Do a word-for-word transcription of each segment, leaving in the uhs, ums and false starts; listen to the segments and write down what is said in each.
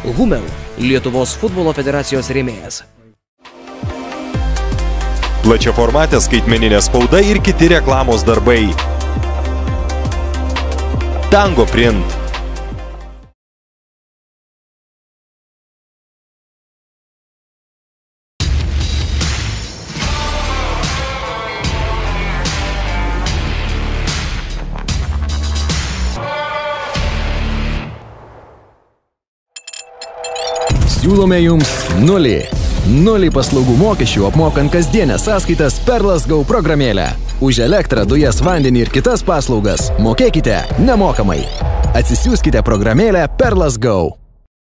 Humel, Lietuvos futbolo federacijos rėmėjas. Plačiaformatė skaitmeninė spauda ir kiti reklamos darbai. Tango Print. Siūlome jums nulį. Nulį paslaugų mokesčių apmokant kasdienės sąskaitas Perlas Go programėlę. Už elektrą, dujas, vandenį ir kitas paslaugas mokėkite nemokamai. Atsisiųskite programėlę Perlas Go.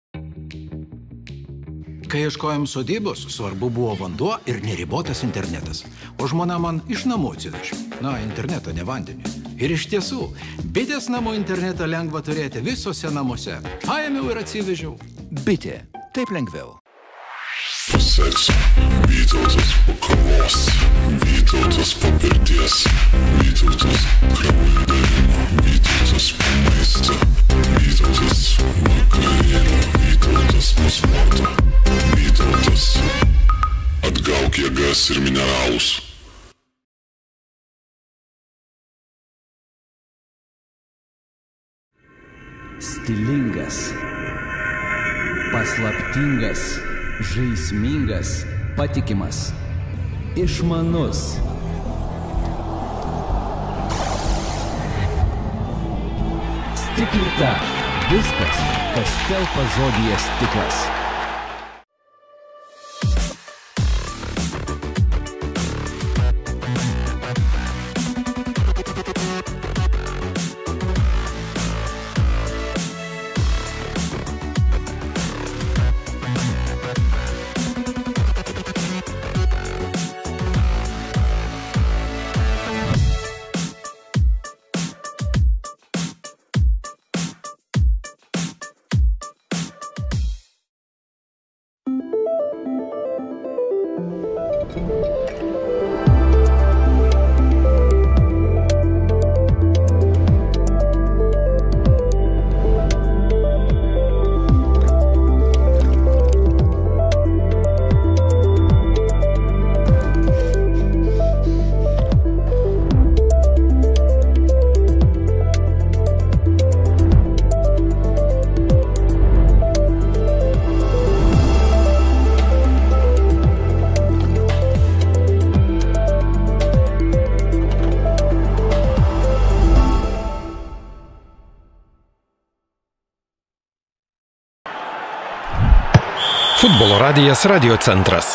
Kai ieškojom sodybos, svarbu buvo vanduo ir neribotas internetas. O žmona man iš namų atsivežė. Na, internetą, ne vandenį. Ir iš tiesų, bitės namų internetą lengva turėti visose namuose. Paėmiau ir atsivežiau. Bitė. Taip lengviau. Paseks, Vytautas po kavos, Vytautas po pirties, Vytautas kraujo dalimo, Vytautas po maisto, Vytautas vakarėlio, Vytautas po sporto, Vytautas atgauk jėgas ir mineralus. Stilingas, paslaptingas, žaismingas, patikimas, išmanus. Stiklita. Viskas, kas telpa žodyje stiklas. Futbolo radijas Radio centras.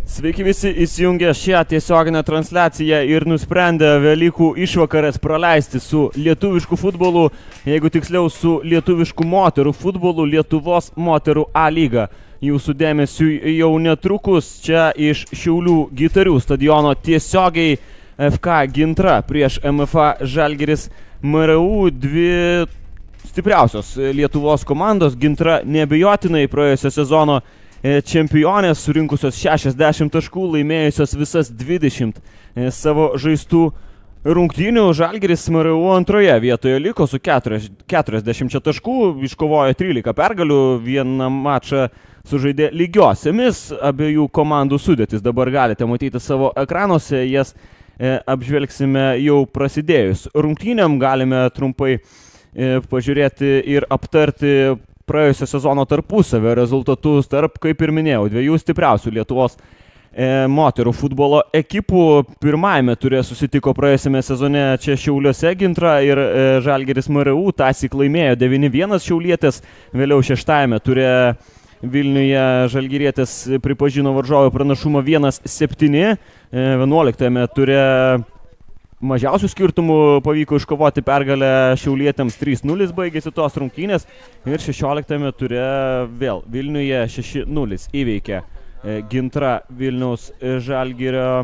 Sveiki visi įsijungę šią tiesioginę transliaciją ir nusprendę Velykų išvakarės praleisti su lietuvišku futbolu, jeigu tiksliau su lietuvišku moterų futbolu, Lietuvos moterų A lyga. Jūsų dėmesiu jau netrukus čia iš Šiaulių Gitarių stadiono tiesiogiai F K Gintra prieš M F A Žalgiris M R U, dvi stipriausios Lietuvos komandos. Gintra neabejotinai praėjusio sezono čempionės, surinkusios šešiasdešimt taškų, laimėjusios visas dvidešimt savo žaistų rungtynių. Žalgiris M R U antroje vietoje liko su keturiasdešimt taškų, iškovojo trylika pergalių, vieną mačą sužaidė lygiosiamis. Abiejų komandų sudėtis dabar galite matyti savo ekranuose, jas apžvelgsime jau prasidėjus rungtynėm. Galime trumpai pažiūrėti ir aptarti praėjusio sezono tarpusavio rezultatus tarp, kaip ir minėjau, dviejų stipriausių Lietuvos e, moterų futbolo ekipų. Pirmajame ture susitiko praėjusiame sezone čia Šiauliuose Gintra ir e, Žalgiris M R U, tąsyk laimėjo devyni vienas šiaulietės, vėliau šeštajame ture Vilniuje žalgirietės pripažino varžovų pranašumą vienas septyni, e, vienuoliktame ture mažiausių skirtumų pavyko iškovoti pergalę šiaulietėms, trys nulis baigėsi tos rungtynės ir šešioliktame ture vėl Vilniuje šeši nulis įveikė Gintra Vilniaus Žalgirio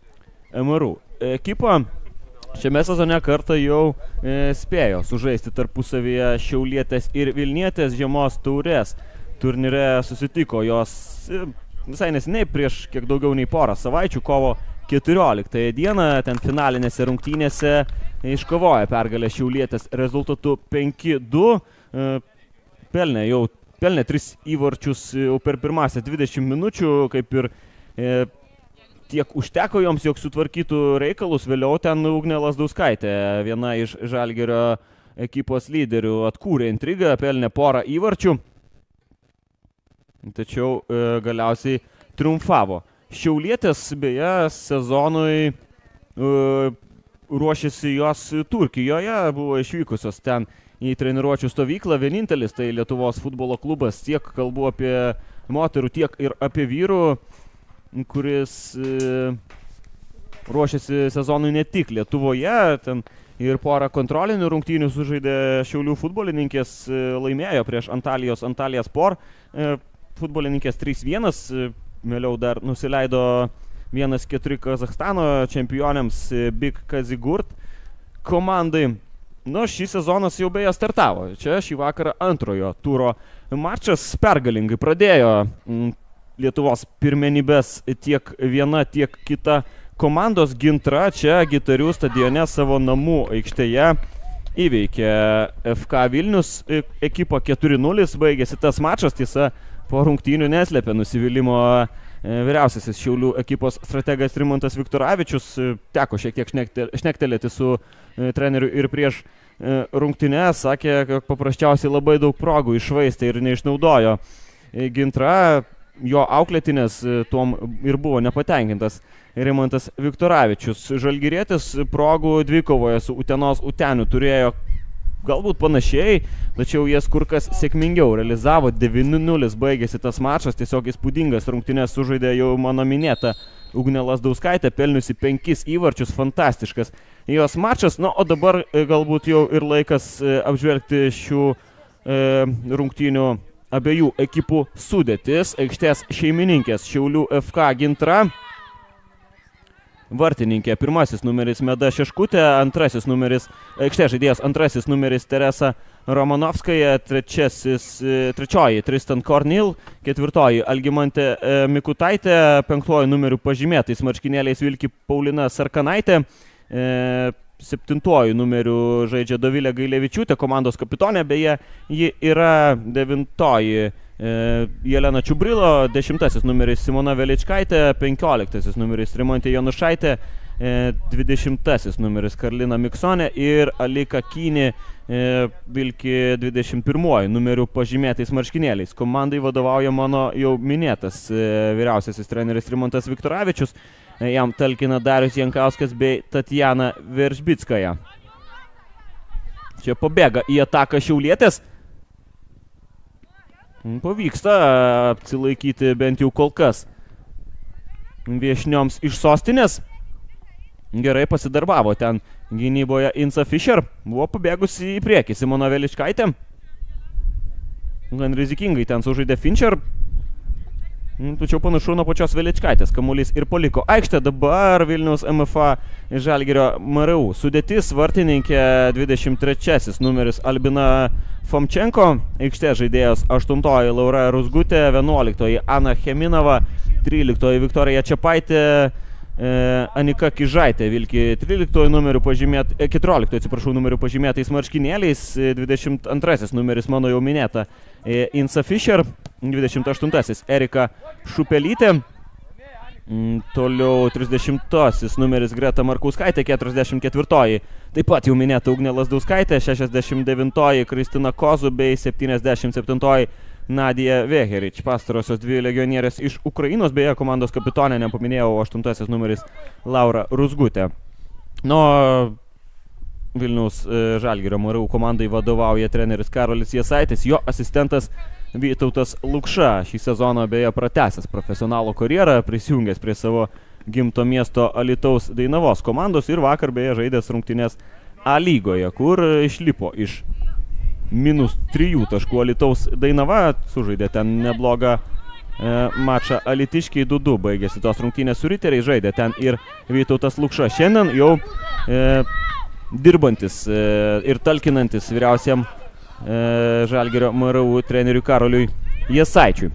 M R U. Ekipa šiame sezone kartą jau spėjo sužaisti tarpusavyje šiaulietės ir Vilnietės žiemos taurės turnyre. Susitiko jos visai neseniai, prieš kiek daugiau nei porą savaičių, kovo keturioliktąją dieną, ten finalinėse rungtynėse iškovoja pergalę šiaulietės rezultatu penki du, pelnė jau pelnė tris įvarčius jau per pirmąsias dvidešimt minučių, kaip ir e, tiek užteko joms, jog sutvarkytų reikalus. Vėliau ten Ugnė Lazdauskaitė, viena iš Žalgirio ekipos lyderių, atkūrė intrigą, pelnė porą įvarčių, tačiau e, galiausiai triumfavo. Šiaulietės beje sezonui uh, ruošėsi jos Turkijoje, buvo išvykusios ten į treniruočių stovyklą. Vienintelis tai Lietuvos futbolo klubas, tiek kalbu apie moterų, tiek ir apie vyrų, kuris uh, ruošėsi sezonui ne tik Lietuvoje, ten ir porą kontrolinių rungtynių sužaidė Šiaulių futbolininkės, uh, laimėjo prieš Antalijos Antalija Sport, uh, futbolininkės trys vienas, uh, Vėliau dar nusileido vienas keturi Kazachstano čempionėms Big Kazigurt komandai. Nu, šį sezonas jau beje startavo. Čia šį vakarą antrojo turo mačas pergalingai pradėjo Lietuvos pirmenybės tiek viena, tiek kita komandos. Gintra čia Gitarių stadione savo namų aikštėje įveikė F K Vilnius ekipą keturi nulis, baigėsi tas mačas. Tiesa, po rungtynių neslėpė nusivylimo vyriausiasis Šiaulių ekipos strategas Rimantas Viktoravičius. Teko šiek tiek šnektelėti su treneriu ir prieš rungtynes. Sakė, kad paprasčiausiai labai daug progų iššvaistė ir neišnaudojo Gintra. Jo auklėtinės tuom ir buvo nepatenkintas Rimantas Viktoravičius. Žalgirietis progų dvikovoje su Utenos Uteniu turėjo galbūt panašiai, tačiau jas kur kas sėkmingiau realizavo. devyni nulis baigėsi tas mačas, tiesiog įspūdingas rungtynes sužaidė jau mano minėta Ugnė Lazdauskaitė, pelniusi penkis įvarčius, fantastiškas jos mačas. Na, o dabar galbūt jau ir laikas apžvelgti šių e, rungtynių abiejų ekipų sudėtis. Aikštės šeimininkės Šiaulių F K Gintra. Vartininkė pirmasis numeris Meda Šeškutė, antrasis numeris, aikštės žaidėjas antrasis numeris Teresa Romanovskaja, trečiasis, trečioji Tristan Kornil, ketvirtoji Algimantė Mikutaitė, penktoji numerių pažymėtais marškinėliais vilki Paulina Sarkanaitė, e, septintoji numerių žaidžia Dovilė Gailevičiūtė, komandos kapitonė, beje, ji yra devintoji Jelena Čiubrilo, dešimtasis numeris Simona Veličkaitė, penkioliktasis numeris Rimantė Janušaitė, dvidešimtasis numeris Karlina Miksonė ir Alika Kyni vilki dvidešimt pirmuoju numeriu pažymėtais marškinėliais. Komandai vadovauja mano jau minėtas vyriausiasis treneris Rimantas Viktoravičius, jam talkina Darius Jankauskas bei Tatjana Veržbickaja. Čia pabėga į ataką šiaulietės. Pavyksta apsilaikyti bent jau kol kas viešnioms iš sostinės. Gerai pasidarbavo ten gynyboje Insa Fischer. Buvo pabėgusi į priekį Simona Veličkaitė. Gan rizikingai ten sužaidė Fincher. Tačiau panašu nuo pačios Veličkaitės kamuolys ir paliko aikštę. Dabar Vilniaus M F A Žalgirio M R U. Sudėtis vartininkė dvidešimt trečiasis numeris Albina Fomčenko. Aikštės žaidėjos aštuntoji Laura Ruzgutė, vienuoliktoji Ana Cheminova, tryliktoji Viktorija Čepaitė, e, Anika Kižaitė vilki tryliktoji numerių pažymėt, e, keturioliktoji atsiprašau numerių pažymėtais marškinėliais, dvidešimt antrasis numeris mano jau minėta e, Insa Fischer, dvidešimt aštuntasis Erika Šupelytė, mm, toliau trisdešimtasis numeris Greta Markauskaitė, keturiasdešimt ketvirtoji taip pat jau minėta Ugnė Lazdauskaitė, šešiasdešimt devintoji Kristina Kozu bei septyniasdešimt septintoji Nadija Veherič. Pastarosios dvi legionierės iš Ukrainos, beje komandos kapitonė nepaminėjau, aštuntasis numeris Laura Ruzgutė. Nuo Vilniaus e, Žalgirio M R U komandai vadovauja treneris Karolis Jasaitis, jo asistentas Vytautas Lukša. Šį sezoną beje pratęsęs profesionalo karjerą, prisijungęs prie savo gimto miesto Alytaus Dainavos komandos ir vakar beje žaidęs rungtynes A lygoje, kur išlipo iš minus trijų taškų Alytaus Dainava, sužaidė ten neblogą e, mačą alytiškiai, du du baigėsi tos rungtynės su riteriai, žaidė ten ir Vytautas Lukša. Šiandien jau e, dirbantis e, ir talkinantis vyriausiam e, Žalgirio M R U treneriui Karoliui Jasaičiui.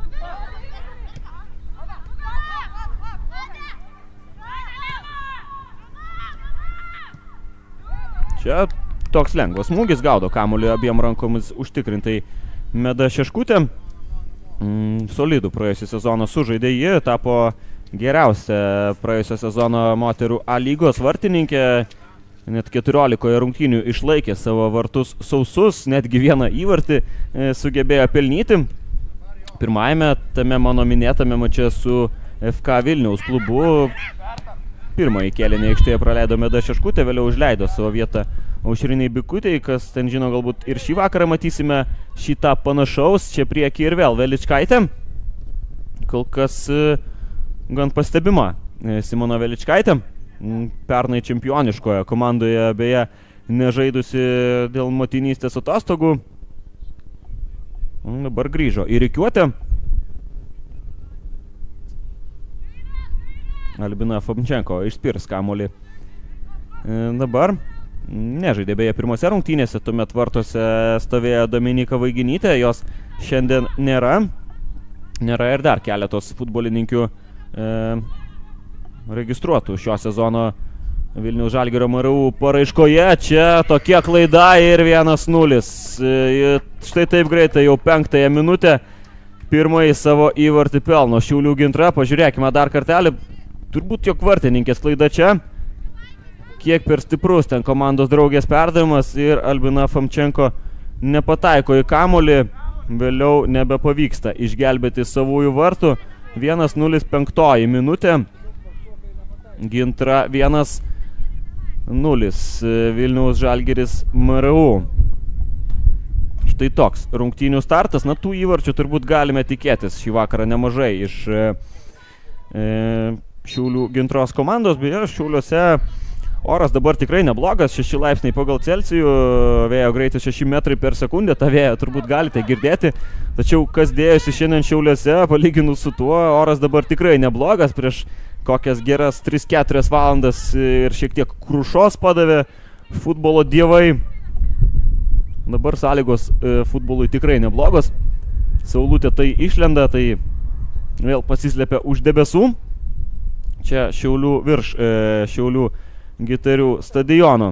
Čia toks lengvas smūgis, gaudo kamuolį abiem rankomis užtikrintai Meda Šeškutė. Mm, solidų praėjusio sezono sužaidė, ji tapo geriausia praėjusio sezono moterų A lygos vartininkė. Net keturiolikoje rungtynių išlaikė savo vartus sausus, netgi vieną įvartį e, sugebėjo pelnyti. Pirmajame tame mano minėtame mače su F K Vilniaus klubu pirmąjį kėlinį aikštėje praleido Meda Šeškutė, vėliau užleido savo vietą Aušriniai Bikutei, kas ten žino, galbūt ir šį vakarą matysime šitą panašaus. Čia priekį ir vėl Veličkaitė. Kol kas e, gan pastebima e, Simona Veličkaitė. Pernai čempioniškoje komandoje beje nežaidusi dėl motinystės atostogų. Dabar grįžo į rikiuotę. Albina Fomčenko išspirs kamuolį. Dabar nežaidė beje pirmose rungtynėse, tuomet vartose stovėjo Dominika Vaiginytė, jos šiandien nėra. Nėra ir dar keletos futbolininkių e, registruotų šio sezono Vilniaus Žalgirio M R U paraiškoje. Čia tokia klaida ir vienas nulis. E, štai taip greitai jau penktąją minutę pirmąjį savo įvartį pelno Šiaulių Gintra. Pažiūrėkime dar kartelį. Turbūt jog vartininkės klaida čia. Kiek per stiprus ten komandos draugės perdavimas ir Albina Fomčenko nepataiko į kamuolį. Vėliau nebepavyksta išgelbėti savųjų vartų. vienas nulis penktoji minutė. Gintra vienas nulis. Vilniaus Žalgiris M R U. Štai toks rungtynių startas. Na, tų įvarčių turbūt galime tikėtis šį vakarą nemažai iš e, Šiaulių Gintros komandos. Beje, Šiauliuose oras dabar tikrai neblogas, šeši laipsniai pagal Celsijų, vėjo greitis šeši metrai per sekundę, tą vėją turbūt galite girdėti. Tačiau kas dėjosi šiandien Šiauliuose, palyginus su tuo, oras dabar tikrai neblogas, prieš kokias geras tris keturias valandas ir šiek tiek krušos padavė futbolo dievai. Dabar sąlygos e, futbolui tikrai neblogos, saulutė tai išlenda, tai vėl pasislėpia už debesų. Čia Šiaulių virš e, Šiaulių Gitarių stadiono.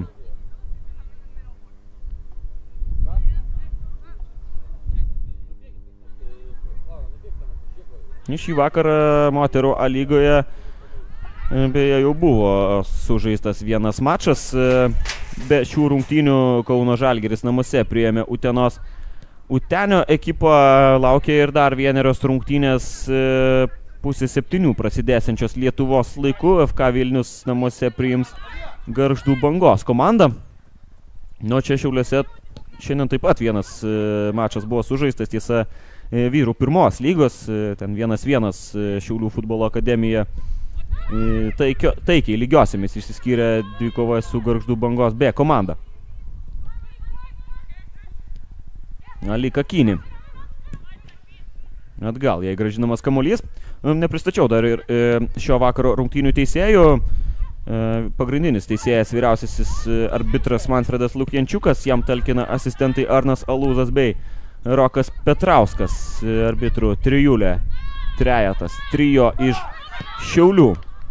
Šį vakarą moterų A lygoje beje jau buvo sužaistas vienas mačas. Be šių rungtynių Kauno Žalgiris namuose priėmė Utenos Utenio ekipą. Laukia ir dar vienerios rungtynės pusė septynių prasidėsiančios Lietuvos laiku. F K Vilnius namuose priims Gargždų Bangos komandą. Nu, čia Šiauliuose šiandien taip pat vienas mačas buvo sužaistas, tiesa, vyrų pirmos lygos. Ten vienas vienas Šiaulių futbolo akademija taikio, taikiai lygiosiamis išsiskyrė dvikovą su Gargždų Bangos B komanda. Ali Kakini. Atgal, jei gražinamas kamuolys. Nepristačiau dar ir šio vakaro rungtynių teisėjų. Pagrindinis teisėjas vyriausiasis arbitras Manfredas Lukjančiukas, jam talkina asistentai Arnas Alūzas bei Rokas Petrauskas, arbitrų trijulė, trejetas, trijo iš Šiaulių.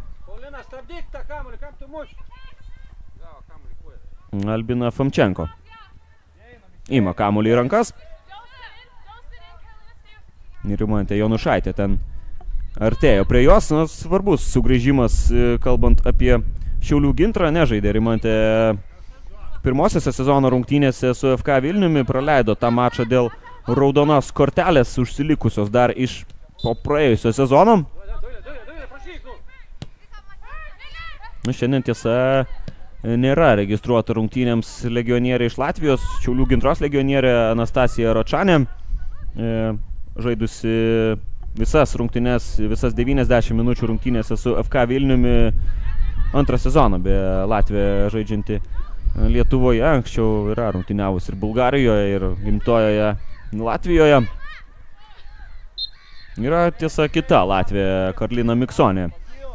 Albina Famčenko ima kamuolį į rankas. Rimantė Jonušaitė ten artėjo prie jos. Na, svarbus sugrįžimas, kalbant apie Šiaulių gintrą. Nežaidė Rimantė pirmosiose sezono rungtynėse su F K Vilniumi, praleido tą mačą dėl raudonos kortelės užsilikusios dar iš po praėjusio sezono. Na, šiandien tiesa nėra registruota rungtynėms legionierė iš Latvijos, Šiaulių gintros legionierė Anastasija Ročanė, žaidusi visas rungtynės, visas devyniasdešimt minučių rungtynėse su F K Vilniumi, antrą sezoną be Latvija žaidžianti Lietuvoje, anksčiau yra rungtyniavus ir Bulgarijoje, ir gimtojoje Latvijoje. Yra tiesa kita Latvija, Karlina Miksonė,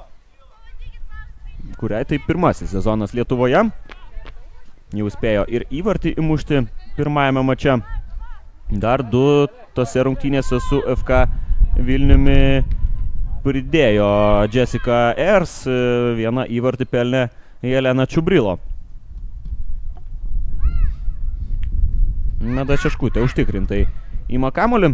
kuriai tai pirmasis sezonas Lietuvoje. Jau spėjo ir įvartį įmušti pirmajame mače. Dar du tose rungtynėse su F K Vilniumi pridėjo Jessica Ers, vieną įvartį pelnė Jelena Čiubrilo. Meda Šeškutė užtikrintai ima kamuolį.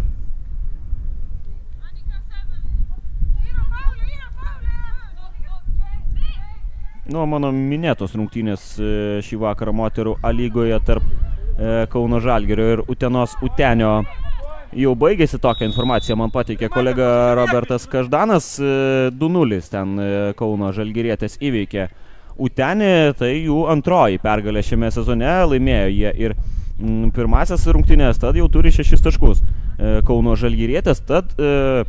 Nuo mano minėtos rungtynės šį vakarą moterų A lygoje tarp Kauno Žalgirio ir Utenos Utenio jau baigėsi. Tokią informaciją man pateikė kolega Robertas Každanas. du nulis ten Kauno Žalgirietės įveikė Utenį, tai jų antroji pergalė šiame sezone, laimėjo jie ir pirmasias rungtynės, tad jau turi šešis taškus Kauno Žalgirietės, tad e,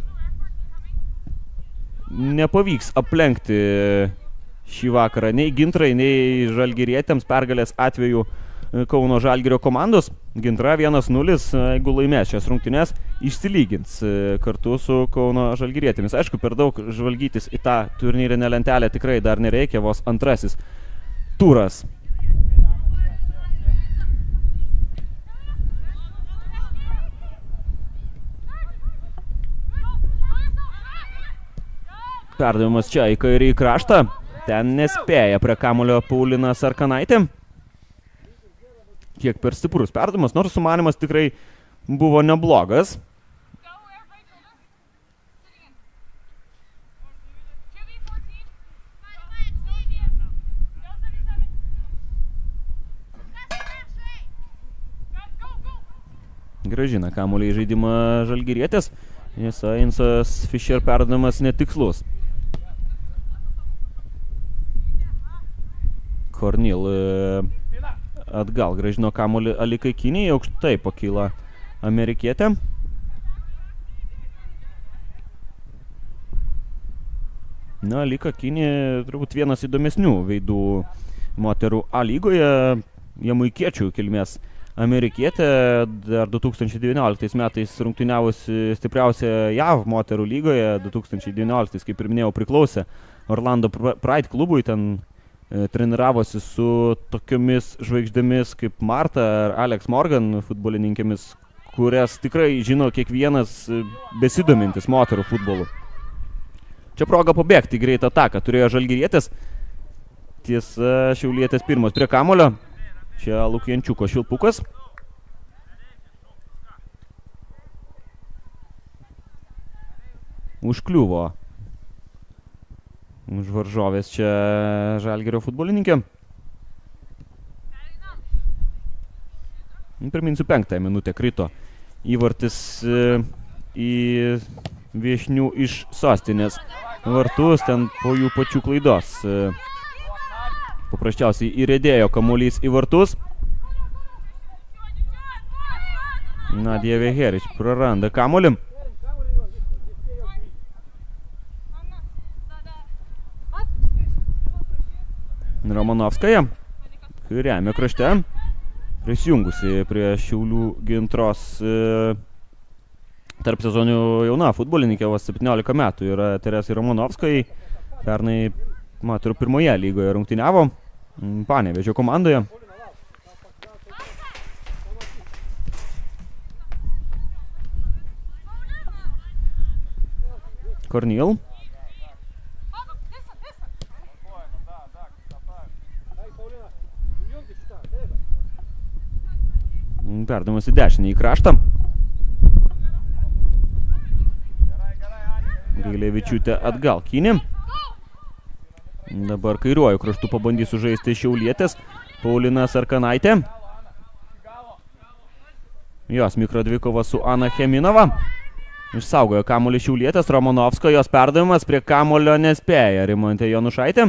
nepavyks aplenkti šį vakarą nei Gintrai, nei Žalgirietėms pergalės atveju Kauno Žalgirio komandos. Gintra vienas nulis, jeigu laimės šias rungtynės, išsilygins kartu su Kauno Žalgirietėmis. Aišku, per daug žvalgytis į tą turnyrinę lentelę tikrai dar nereikia, vos antrasis turas. Perdavimas čia į kairį kraštą. Ten nespėja prie kamuolio Paulina Sarkanaitė. Kiek per stiprus perdavimas, nors sumanimas tikrai buvo neblogas. Gražina kamuolį į žaidimą Žalgirietės. Tiesa, Insas Fischer perdavimas netikslus. Kornil atgal gražino kamuolį Ali Kakini, aukštai pakyla amerikietė. Na, Ali Kakini turbūt vienas įdomesnių veidų moterų A lygoje, jamaikiečių kilmės amerikietė, dar du tūkstančiai devynioliktais metais rungtyniavusi stipriausia J A V moterų lygoje, du tūkstančiai devynioliktais, kaip ir minėjau, priklausė Orlando Pride klubui, ten treniravosi su tokiomis žvaigždėmis kaip Marta ar Alex Morgan, futbolininkėmis, kurias tikrai žino kiekvienas besidomintis moterų futbolu. Čia proga pabėgti greitą ataką turėjo Žalgirietės. Tiesa, Šiaulietės pirmos prie kamulio. Čia Lukjančiuko švilpukas. Užkliuvo už varžovės čia Žalgirio futbolininkė. Priminsiu, penktąją minutę krito įvartis į viešnių iš sostinės vartus, ten po jų pačių klaidos. Paprasčiausiai įrėdėjo kamuolys į vartus. Nadija Veherič praranda kamuolį. Romanovskaja, kairiame krašte, prisijungusi prie Šiaulių Gintros e, tarp sezonių jauna futbolininkė, vos septyniolika metų yra Teresai Romanovskai, pernai moterų pirmoje lygoje rungtyniavo Panevėžio komandoje. Kornil. Perdamas į dešinį į kraštą. Gailevičiūtė atgal Kynė. Dabar kairiuoju kraštu pabandys sužaisti Šiaulietės. Paulina Sarkanaitė. Jos mikrodvikova su Ana Cheminova. Išsaugojo kamuolį Šiaulietės. Romanovsko, jos perdavimas prie kamuolio nespėja Rimantė Jonušaitė.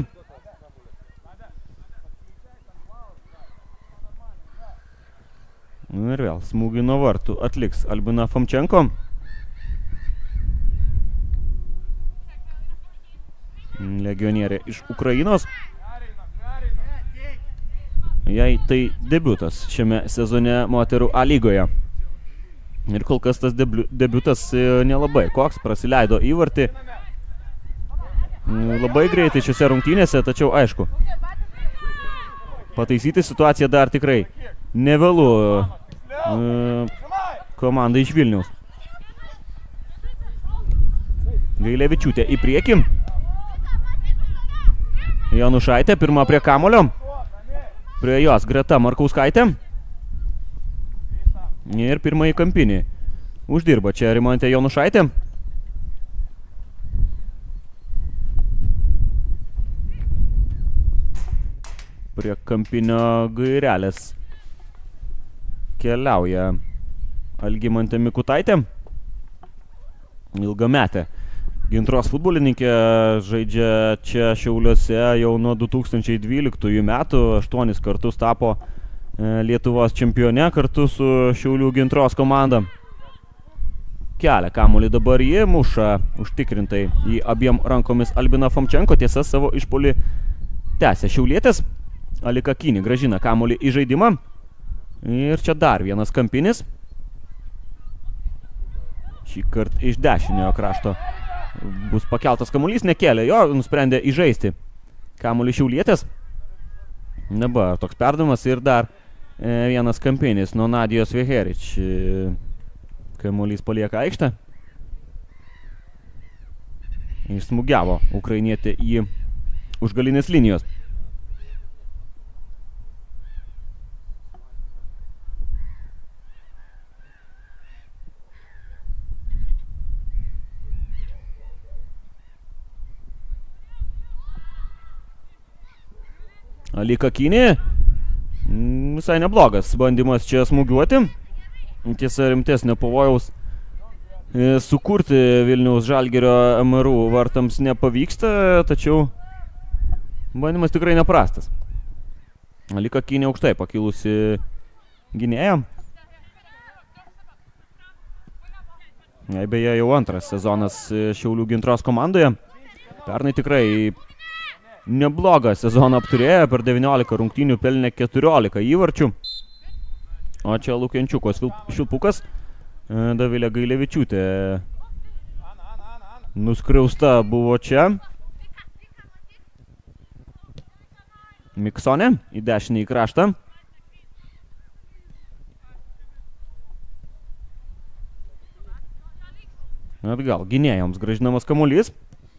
Ir vėl smūgį nuo vartų atliks Albina Fomčenko. Legionierė iš Ukrainos. Jai tai debiutas šiame sezone moterų A lygoje. Ir kol kas tas debiutas nelabai koks, prasileido įvartį. Labai greitai šiose rungtynėse, tačiau aišku, pataisyti situaciją dar tikrai nevėlu komanda iš Vilniaus. Gailevičiūtė į priekį. Janušaitė pirma prie kamulio. Prie jos greta Markauskaitė. Ir pirmąjį kampinį uždirba čia Rimantė Jonušaitė. Prie kampinio gairelės keliauja Algimantė Mikutaitė. Ilgametė Gintros futbolininkė, žaidžia čia Šiauliuose jau nuo du tūkstančiai dvyliktųjų metų, aštuonis kartus tapo Lietuvos čempione kartu su Šiaulių Gintros komanda. Kelia kamuolį dabar jį, muša užtikrintai į abiem rankomis Albina Fomčenko, tiesa savo išpolį tęsia Šiaulietės. Alika Kynė grąžina kamuolį į žaidimą. Ir čia dar vienas kampinis. Šį kartą iš dešiniojo krašto bus pakeltas kamuolys, nekėlė jo, nusprendė įžaisti kamuolį Šiaulietės. Dabar toks perdavimas ir dar e, vienas kampinis nuo Nadijos Veherič. E, kamuolys palieka aikštę. Išsmugiavo ukrainietė į užgalinės linijos. Alika Kynė, visai neblogas bandymas čia smūgiuoti. Tiesa, rimtesnio pavojaus sukurti Vilniaus Žalgirio M R U vartams nepavyksta, tačiau bandymas tikrai neprastas. Alika Kynė aukštai pakilusi gynėja. Jai beje jau antras sezonas Šiaulių Gintros komandoje. Pernai tikrai neblogą sezoną apturėjo, per devyniolika rungtynių pelnė keturiolika įvarčių. O čia Lukenčiukos šilpukas. Davilė Gailevičiūtė nuskriausta buvo čia. Miksonė į dešinį kraštą. Atgal gynėjams grąžinamas kamuolys.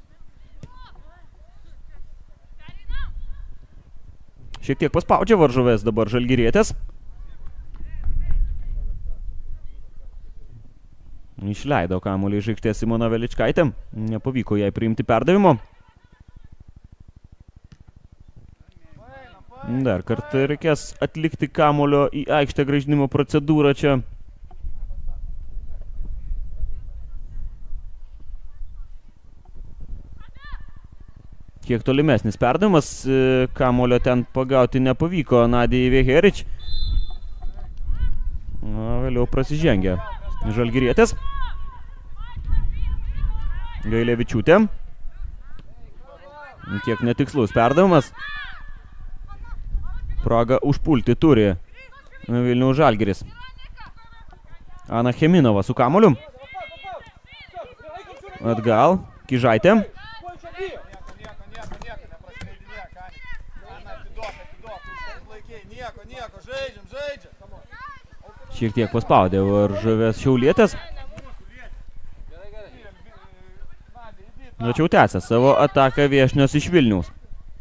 Šiek tiek paspaudžia varžovės dabar žalgirietės. Išleido kamuolį iš aikštės Simona Veličkaitė. Nepavyko jai priimti perdavimo. Dar kartą reikės atlikti kamuolio į aikštę grąžinimo procedūrą čia. Kiek tolimesnis perdavimas, kamuolio ten pagauti nepavyko Nadijai Veherič. Na, vėliau prasižengė žalgirietės. Gailevičiūtė. Kiek netikslus perdavimas. Progą užpulti turi Vilniaus Žalgiris. Ana Cheminova su kamuoliu. Atgal. Kižaitė. Šiek tiek paspaudė varžovės Šiaulietės. Tačiau tęsia savo ataką viešnios iš Vilniaus.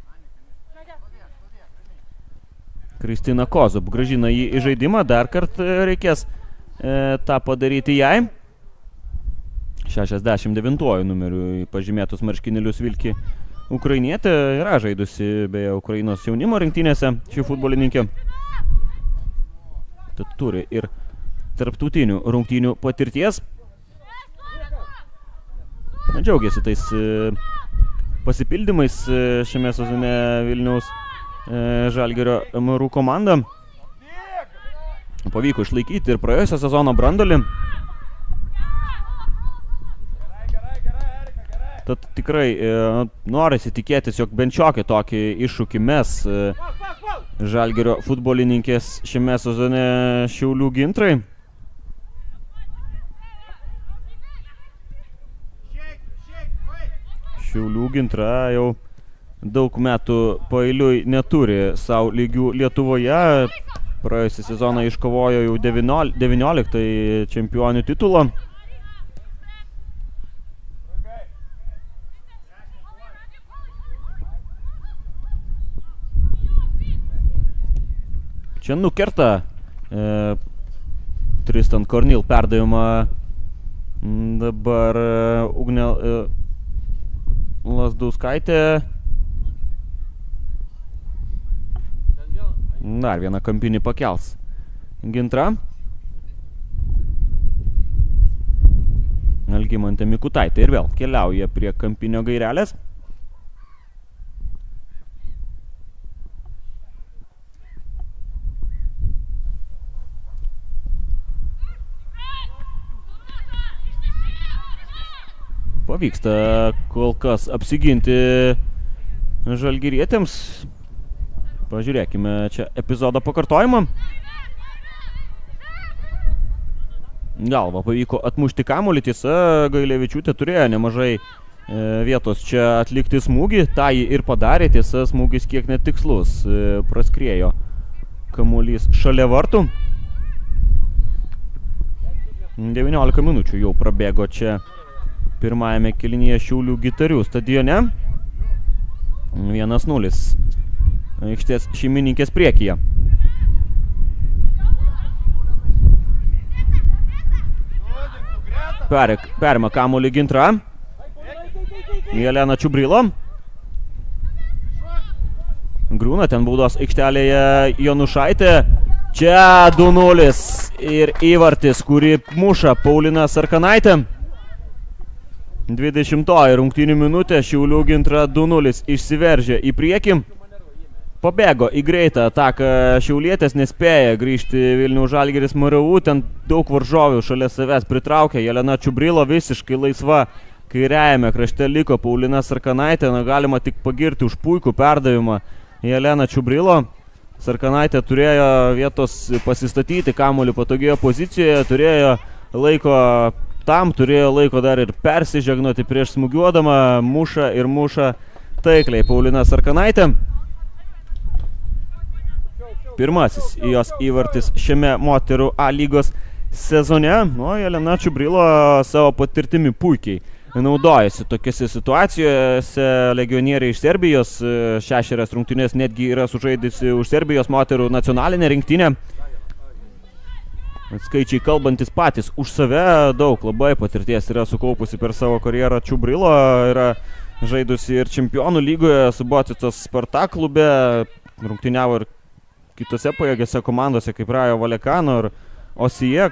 Kristina Kozub grąžina jį į žaidimą. Dar kartą reikės e, tą padaryti jai. šešiasdešimt devintuoju numeriu pažymėtus marškinėlius vilki ukrainietė. Yra žaidusi beje Ukrainos jaunimo rinktinėse šį futbolininkė. Tad turi ir tarptautinių rungtynių patirties. Džiaugiasi tais e, pasipildymais e, šiame sezone Vilniaus e, Žalgirio Marų komanda. Pavyko išlaikyti ir praėjusio sezono branduolį. Tad tikrai e, norisi tikėtis, jog bent šiokį tokį iššūkį mes e, Žalgirio futbolininkės šiame sezone Šiaulių Gintrai. Šiaulių Gintra jau daug metų paeiliui neturi savo lygių Lietuvoje. Praėjusią sezoną iškovojo jau devynioliktąjį čempionių titulą. Čia nukerta e, Tristan Kornil perdavimą. Dabar e, Ugnė e, Lazdauskaitė. Dar vieną kampinį pakels Gintra. Algimantė Mikutaitė ir vėl keliauja prie kampinio gairelės. Pavyksta kol kas apsiginti žalgirietėms. Pažiūrėkime čia epizodo pakartojimą. Galva pavyko atmušti kamuolį, tiesa, Gailevičiūtė turėjo nemažai e, vietos čia atlikti smūgį. Ta jį ir padarė, tiesa, smūgis kiek netikslus. E, praskriejo kamuolys šalia vartų. devyniolika minučių jau prabėgo čia pirmajame kėlinyje Šiaulių Gitarių stadione. vienas nulis. Aikštės šeimininkės priekyje. Perima kamuolį Gintra. Jelena Čiubrilo. Griūna ten baudos aikštelėje Jonušaitė. Čia du nulis ir įvartis, kurį muša Paulina Sarkanaitė. dvidešimtoji rungtynių minutė, Šiaulių Gintra du nulis išsiveržė į priekį. Pabėgo į greitą ataką Šiaulietės, nespėja grįžti Vilniaus Žalgiris M R U, ten daug varžovių šalia savęs pritraukė. Jelena Čiubrilo visiškai laisva kairiajame krašte liko Paulina Sarkanaitė. Na, galima tik pagirti už puikų perdavimą Jelena Čiubrilo. Sarkanaitė turėjo vietos pasistatyti kamuolį patogioje pozicijoje, turėjo laiko tam, turėjo laiko dar ir persižegnoti prieš smūgiuodama, muša ir muša taikliai Paulina Sarkanaitė. Pirmasis jos įvartis šiame moterų A lygos sezone. Nu, Jelena Čiubrilo savo patirtimi puikiai naudojasi tokiose situacijose. Legionieriai iš Serbijos šešerias rungtynės netgi yra sužaidusi už Serbijos moterų nacionalinę rinktinę. Skaičiai kalbantis patys už save, daug labai patirties yra sukaupusi per savo karjerą. Čiubrilo yra žaidusi ir čempionų lygoje, Suboticos Spartak klube, rungtyniavo ir kitose pajėgiose komandose kaip Rajo Valekano ir Osijek.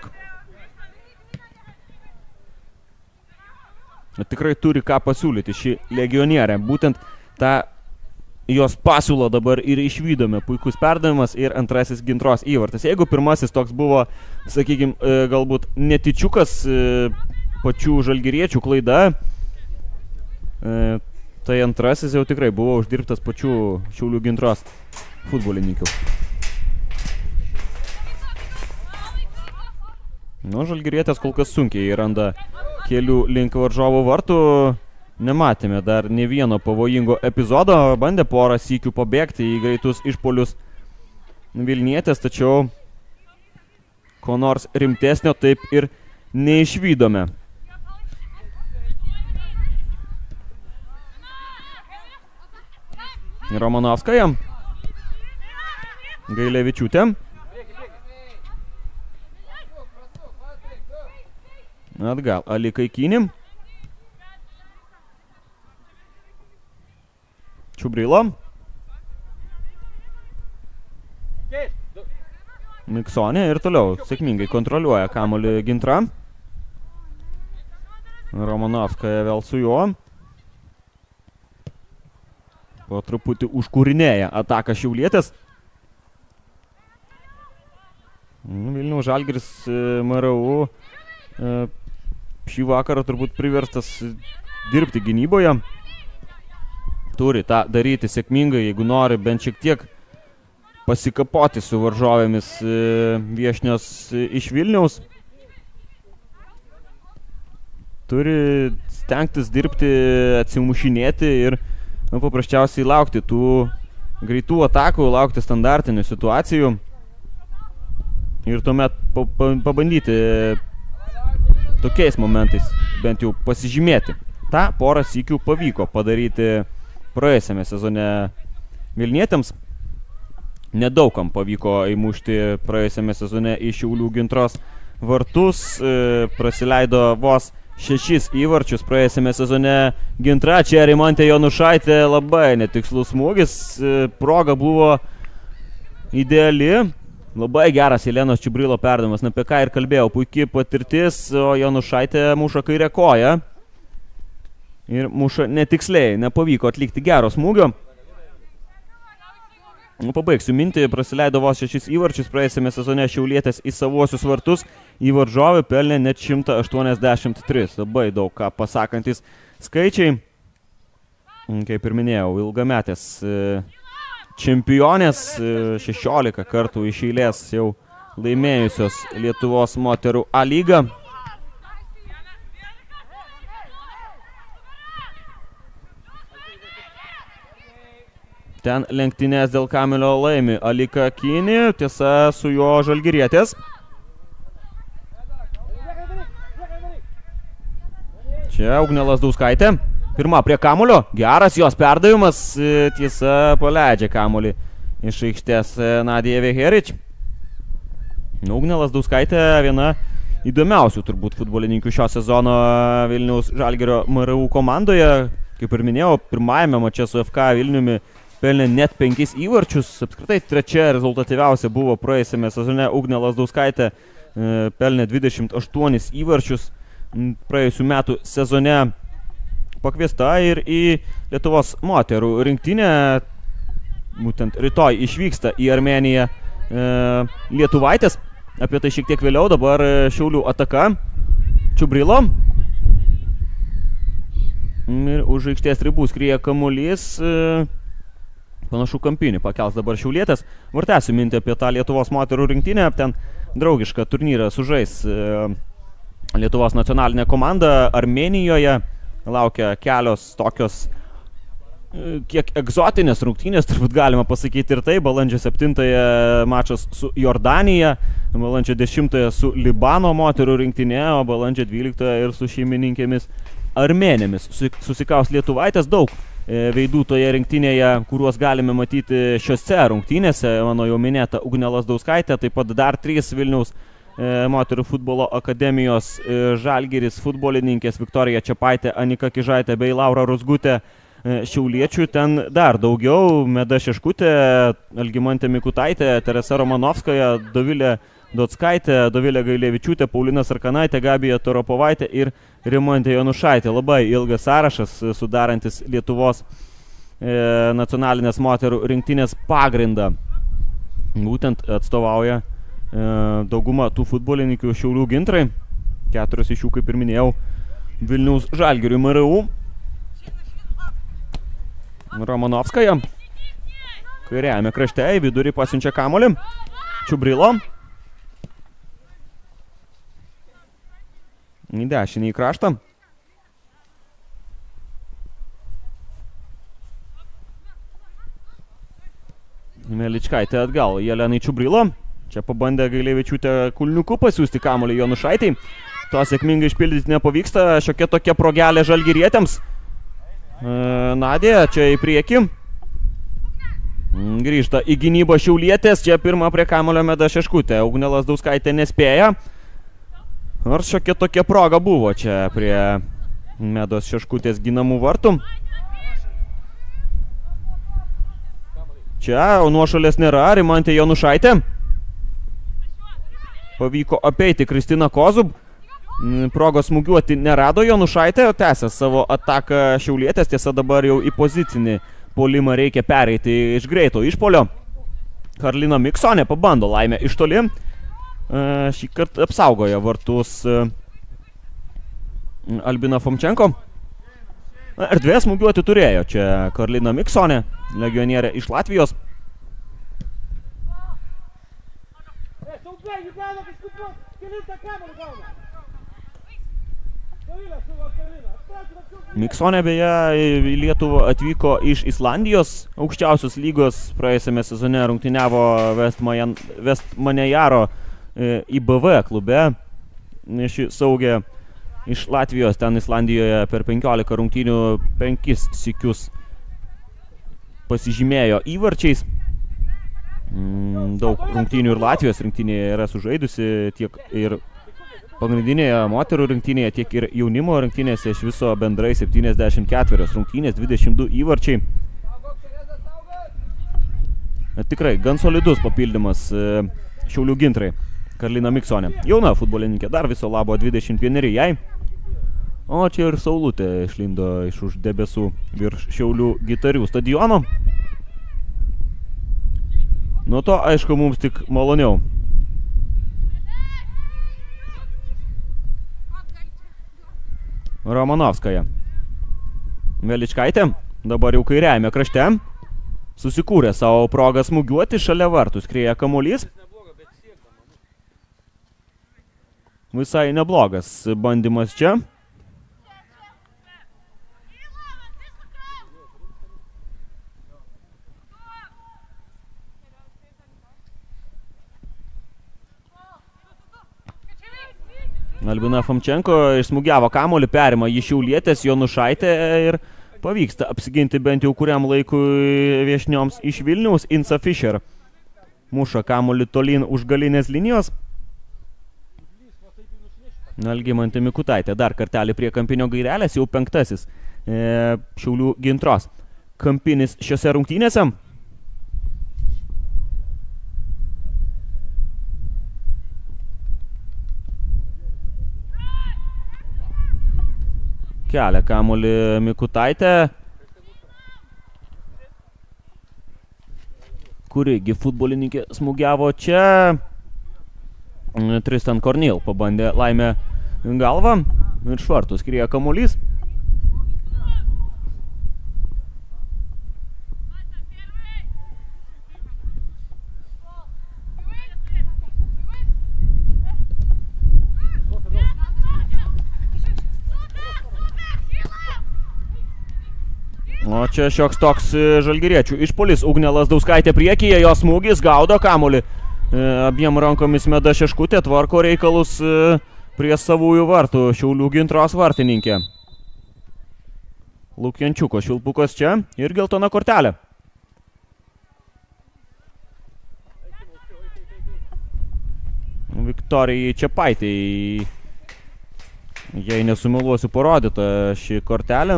Tikrai turi ką pasiūlyti ši legionierė. Būtent tą jos pasiūlą dabar ir išvydome. Puikus perdavimas ir antrasis Gintros įvartis. Jeigu pirmasis toks buvo, sakykime, galbūt netyčiukas pačių žalgiriečių klaida, tai antrasis jau tikrai buvo uždirbtas pačių Šiaulių Gintros futbolininkių. Nu, žalgirietės kol kas sunkiai randa kelių link varžovų vartų. Nematėme dar ne vieno pavojingo epizodo. Bandė porą sykių pabėgti į greitus išpolius Vilnietės, tačiau ko nors rimtesnio taip ir neišvydome. Romanovskaja. Gailevičiūtė. Atgal Alikaikinį. Čiubrilo. Miksonė ir toliau sėkmingai kontroliuoja kamuolį Gintra. Romanovskaja vėl su juo. Po truputį užkūrinėja ataką Šiaulietės. Vilniaus Žalgiris M R U šį vakarą turbūt priverstas dirbti gynyboje. Turi tą daryti sėkmingai, jeigu nori bent šiek tiek pasikapoti su varžovėmis viešnios iš Vilniaus. Turi stengtis dirbti, atsimušinėti ir nu, paprasčiausiai laukti tų greitų atakų, laukti standartinių situacijų ir tuomet pabandyti tokiais momentais bent jau pasižymėti. Ta porą sykių pavyko padaryti praėjusiame sezone Vilnietėms. Nedaugam pavyko įmušti praėjusiame sezone į Šiaulių Gintros vartus. E, prasileido vos šešis įvarčius praėjusiame sezone Gintra. Čia Rimantė Jonušaitė labai netikslus smūgis. E, proga buvo ideali. Labai geras Jelenos Čiubrilo perdavimas, na apie ką ir kalbėjau, puikiai patirtis, o Jonušaitė muša kairę koją. Ir muša netiksliai, nepavyko atlikti gero smūgio. Nu, pabaigsiu mintį, prasileido vos šešis įvarčius praėjusiame sezone Šiaulietės į savuosius vartus. Į varžovį pelnė net šimtas aštuoniasdešimt tris, labai daug ką pasakantis skaičiai. Kaip ir minėjau, ilgametės čempionės, šešiolika kartų iš eilės jau laimėjusios Lietuvos moterų A lygą. Ten lenktynės dėl kamelio laimi Alikaikinį, tiesa su juo žalgirietės. Čia Ugnė Lazdauskaitė. Pirma prie kamulio, geras jos perdavimas, tiesa paleidžia kamulį iš aikštės Nadija Veherič. Ugnė Lazdauskaitė viena įdomiausių turbūt futbolininkų šio sezono Vilniaus Žalgirio M R U komandoje. Kaip ir minėjau, pirmajame mače su F K Vilniumi pelnė net penkis įvarčius. Apskritai trečia rezultatyviausia buvo praėjusiame sezone Ugnė Lazdauskaitė, pelnė dvidešimt aštuonis įvarčius praėjusių metų sezone. Pakviesta ir į Lietuvos moterų rinktinę. Būtent rytoj išvyksta į Armėniją e, lietuvaitės. Apie tai šiek tiek vėliau. Dabar Šiaulių ataka. Čiubrilo. Ir už aikštės ribų skrieja kamuolys. E, panašu kampinį pakels dabar Šiaulietės. Vartęsiu mintį apie tą Lietuvos moterų rinktinę. Ten draugišką turnyrą sužais e, Lietuvos nacionalinė komanda Armėnijoje. Laukia kelios tokios kiek egzotinės rungtynės, turbūt galima pasakyti ir tai. Balandžio septintąją mačas su Jordanija, balandžio dešimtąją su Libano moterų rinktinė, o balandžio dvyliktąją ir su šeimininkėmis Armėnėmis. Susikaus lietuvaitės, daug veidų toje rinktinėje, kuriuos galime matyti šiose rungtynėse. Mano jau minėta Ugnė Lazdauskaitė, taip pat dar trys Vilniaus moterų futbolo akademijos Žalgiris futbolininkės Viktorija Čepaitė, Anika Kižaitė bei Laura Rozgutė šiauliečių. Ten dar daugiau: Meda Šeškutė, Algimantė Mikutaitė, Teresa Romanovskaja, Dovilė Dockaitė, Dovilė Gailevičiūtė, Paulina Sarkanaitė, Gabija Toropovaitė ir Rimantė Jonušaitė. Labai ilgas sąrašas, sudarantis Lietuvos e, nacionalinės moterų rinktinės pagrindą. Būtent atstovauja dauguma tų futbolininkų Šiaulių Gintrai, keturios iš jų, kaip ir minėjau, Vilniaus Žalgiriui M R U. Romanovskaja kairiajame krašte į vidurį pasiunčia kamuolį. Čiubrilo. Į dešinį į kraštą. Meličkaitė atgal, Jelenai Čiubrilo. Čia pabandė Gailevičiūtė kulniuku pasiūsti kamuolį Jonušaitei. To sėkmingai išpildyti nepavyksta. Šiokia tokia progelė Žalgirietėms. Nadė čia į priekį. Grįžta į gynybą Šiaulietės. Čia pirmą prie kamuolio Meda Šeškutė. Ugnė Lazdauskaitė nespėja. Nors šiokia tokia proga buvo čia prie Medos Šeškutės ginamų vartų. Čia nuošalės nėra. Rimantė Jonušaitė. Pavyko apeiti Kristina Kozub. Progos smūgiuoti nerado Jonušaitė. Tęsė savo ataką Šiaulietės. Tiesa dabar jau į pozicinį puolimą reikia pereiti iš greito išpolio. Karolina Miksonė pabando laimę iš toli. Šį kartą apsaugojo vartus Albina Fomčenko. Erdvės smūgiuoti turėjo čia Karolina Miksonė, legionierė iš Latvijos. Miksonė beje į Lietuvą atvyko iš Islandijos, aukščiausios lygos praėjusiame sezone rungtyniavo Vestmanejaro I B V klube. Ši saugė iš Latvijos, ten Islandijoje per penkiolika rungtynių penkis sykius pasižymėjo įvarčiais. Daug rungtynių ir Latvijos rinktinėje yra sužaidusi, tiek ir pagrindinėje moterų rinktinėje, tiek ir jaunimo rinktinėse. Iš viso bendrai septyniasdešimt keturios rungtynės, dvidešimt du įvarčiai. Tikrai gan solidus papildymas Šiaulių gintrai. Karolina Miksonė. Jauna futbolininkė, dar viso labo dvidešimt vieneri jai. O čia ir saulutė išlindo iš už debesų virš Šiaulių gitarių stadiono. Nuo to, aišku, mums tik maloniau. Romanovskaja. Veličkaitė, dabar jau kairiajame krašte. Susikūrė savo progą smūgiuoti, šalia vartų skrieja kamuolys. Visai neblogas bandymas čia. Albina Fomčenko išsmūgiavo kamuolį, perima jį Šiaulietės, Jonušaitė ir pavyksta apsiginti bent jau kuriam laikui viešnioms iš Vilniaus. Insa Fischer muša kamuolį tolyn už galinės linijos. Algimantė Mikutaitė dar kartelį prie kampinio gairelės, jau penktasis e, Šiaulių gintros kampinis šiose rungtynėse. Kelia kamuolį Mikutaitė, kurigi futbolininkė smūgiavo čia. Tristan Kornil pabandė laimę galvą ir švartų skrieja kamuolys. O čia šioks toks žalgiriečių išpuolis. Ugnė Lazdauskaitė priekyje, jos smūgis gaudo kamuolį. Abiem rankomis Meda Šeškutė tvarko reikalus prie savųjų vartų. Šiaulių gintros vartininkė. Lukjančiuko švilpukas čia ir geltona kortelė. Viktorijai Čepaitei, jei nesumeluosiu, parodyta ši kortelė.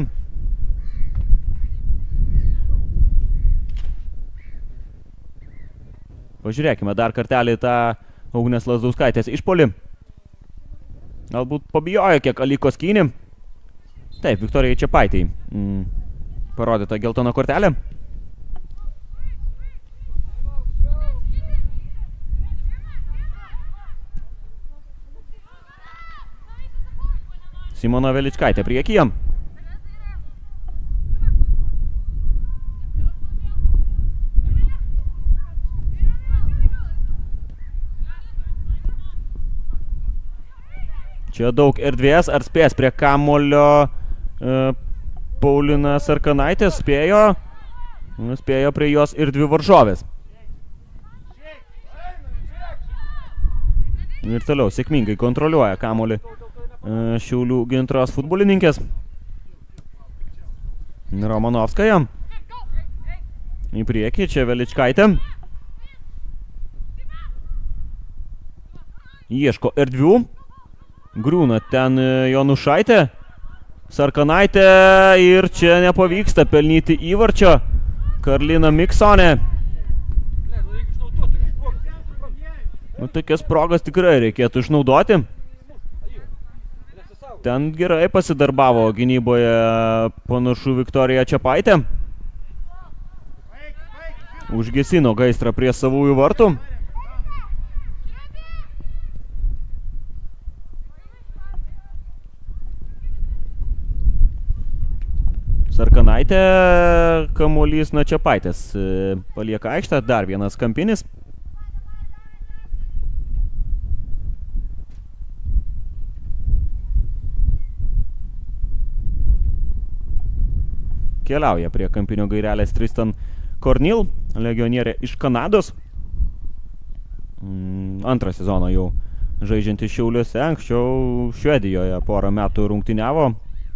Pažiūrėkime dar kartelį tą Ugnės Lazdauskaitės išpuolį. Galbūt pabijojo kiek Aliko Skynį. Taip, Viktorijai Čepaitei mm, parodyta geltona kortelė. Simona Veličkaitė priekyje. Čia daug erdvės, ar spės prie kamulio e, Paulina Sarkanaitė, spėjo, spėjo prie jos ir dvi varžovės. Ir toliau sėkmingai kontroliuoja kamulį e, Šiaulių Gintros futbolininkės. Romanovskaja. Į priekį, čia Veličkaitė. Ieško erdvių. Griūna ten Jonušaitė. Sarkanaitė ir čia nepavyksta pelnyti įvarčio. Karlina Miksonė. Nu, tokias progas tikrai reikėtų išnaudoti. Ten gerai pasidarbavo gynyboje panašu Viktorija Čepaitė. Užgesino gaisrą prie savųjų vartų. Sarkanaitė, kamuolys nuo Čepaitės palieka aikštę, dar vienas kampinis. Keliauja prie kampinio gairelės Tristan Kornil, legionierė iš Kanados. Antrą sezoną jau žaidžianti Šiauliuose, anksčiau Švedijoje porą metų rungtyniavo.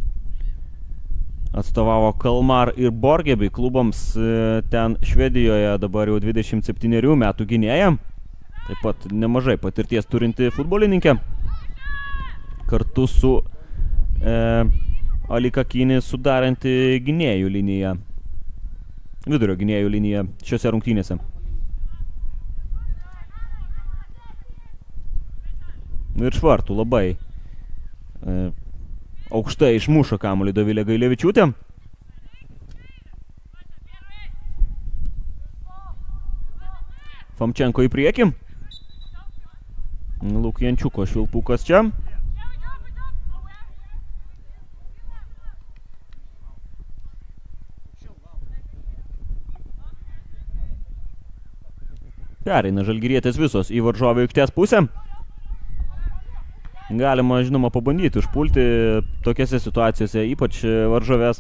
Atstovavo Kalmar ir Borgebi klubams ten Švedijoje, dabar jau dvidešimt septynerių metų gynėja. Taip pat nemažai patirties turinti futbolininkė. Kartu su e, Alikakini sudaranti gynėjų liniją. Vidurio gynėjų liniją šiose rungtynėse. Virš vartų labai e, aukštai išmuša kamuolį Dovilė Gailevičiūtė. Famčenko į priekį. Lukjančiuko švilpukas čia. Pereina žalgirietės visos į varžovų aikštės pusę. Galima, žinoma, pabandyti užpulti tokiose situacijose, ypač varžovės.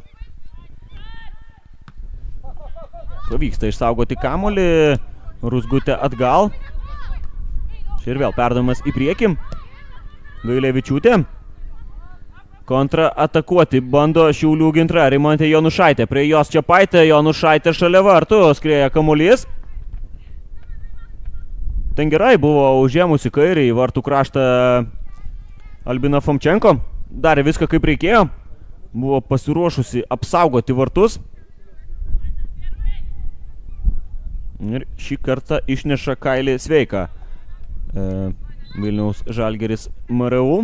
Pavyksta išsaugoti kamuolį. Ruzgutė atgal. Čia ir vėl perdavimas į priekį. Gailevičiūtė. Kontra atakuoti bando Šiaulių Gintra. Rimantė Jonušaitė. Prie jos Čepaitė. Jonušaitė šalia vartų. Skrieja kamuolys. Ten gerai buvo užėmusi kairį į vartų kraštą Albina Famčenko. Darė viską kaip reikėjo. Buvo pasiruošusi apsaugoti vartus. Ir šį kartą išneša kailį sveiką e, Vilniaus Žalgiris M R U.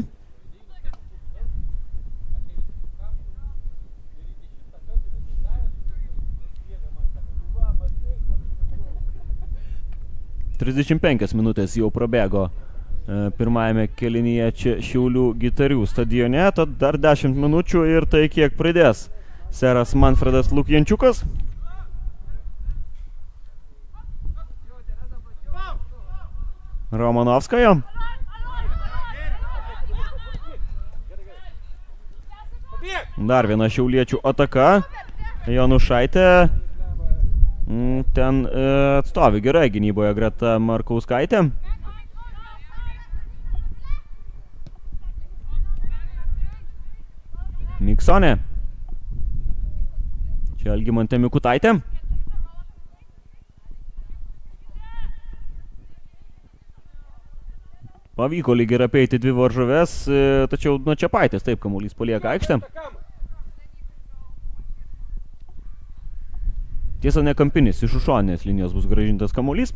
trisdešimt penkios minutės jau prabėgo e, pirmajame kėlinyje čia Šiaulių Gitarių stadione. Tad dar dešimt minučių ir tai kiek pridės seras Manfredas Lukjančiukas. Romanovskaja. Dar viena šiauliečių ataka. Jonušaitė. Ten e, atstovi gerai gynyboje greta Markauskaitė. Miksonė. Čia Algimantė Mikutaitė. Pavyko lyg ir apeiti dvi varžoves, e, tačiau nuo Čepaitės taip kamuolys palieka aikštę. Tiesa, ne kampinis, iš šoninės linijos bus grąžintas kamuolys.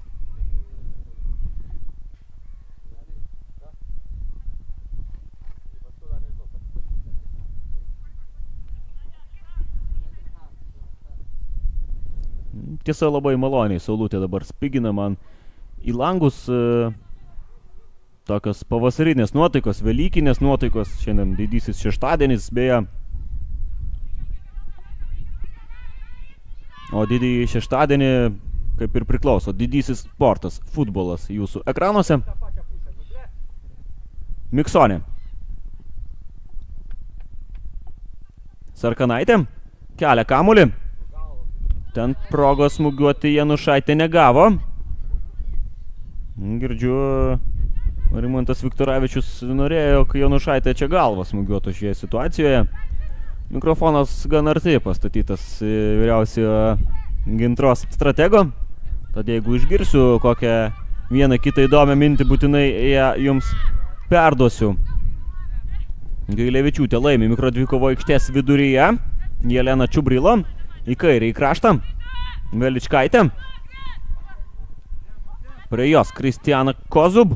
Tiesa, labai maloniai saulutė dabar spigina man į langus. E, tokios pavasarinės nuotaikos, velykinės nuotaikos. Šiandien didysis šeštadienis, beje. O didįjį šeštadienį, kaip ir priklauso, didysis sportas, futbolas jūsų ekranuose. Miksonė. Sarkanaitė kelia kamuolį. Ten progos smūgiuoti Janušaitė negavo. Girdžiu, Rimantas Viktoravičius norėjo, kai Janušaitė čia galvą smūgiuotų šioje situacijoje. Mikrofonas gan arti pastatytas vyriausiojo Gintros stratego. Tad jeigu išgirsiu kokią vieną kitą įdomią mintį, būtinai ją jums perduosiu. Gailevičiūtė laimi mikrodvikovo aikštės viduryje. Jelena Čiubrilo į kairę į kraštą. Veličkaitė. Prie jos Kristiana Kozub.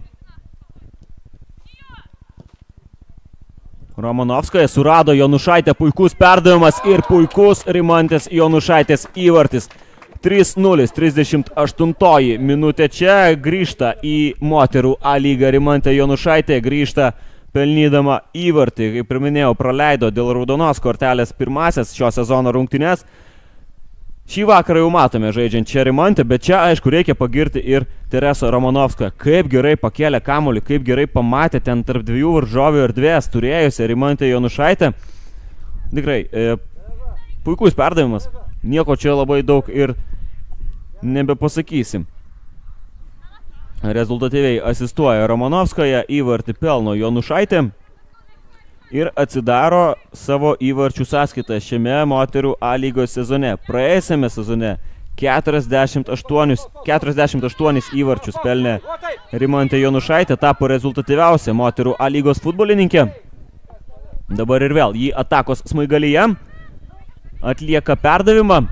Romanovskaja surado Jonušaitė, puikus perdavimas ir puikus Rimantės Jonušaitės įvartis. trys nulis, trisdešimt aštuntoji minutė čia, grįžta į moterų A lygą Rimantė Jonušaitė, grįžta pelnydama įvartį, kaip ir minėjau, praleido dėl raudonos kortelės pirmasias šio sezono rungtynes. Šį vakarą jau matome žaidžiant čia Rimantę, bet čia, aišku, reikia pagirti ir Teresą Romanovską. Kaip gerai pakėlė kamuolį, kaip gerai pamatė ten tarp dviejų varžovių erdvės turėjusią Rimantę Jonušaitę. Tikrai, e, puikus perdavimas. Nieko čia labai daug ir nebepasakysim. Rezultatyviai asistuoja Romanovskoje, įvartį pelno Jonušaitė ir atsidaro savo įvarčių sąskaitą šiame moterų A lygos sezone. Praėjusiame sezone keturiasdešimt aštuonis įvarčius pelnė Rimantė Jonušaitė, tapo rezultatyviausia moterų A lygos futbolininkė. Dabar ir vėl jį atakos smaigalyje. Atlieka perdavimą.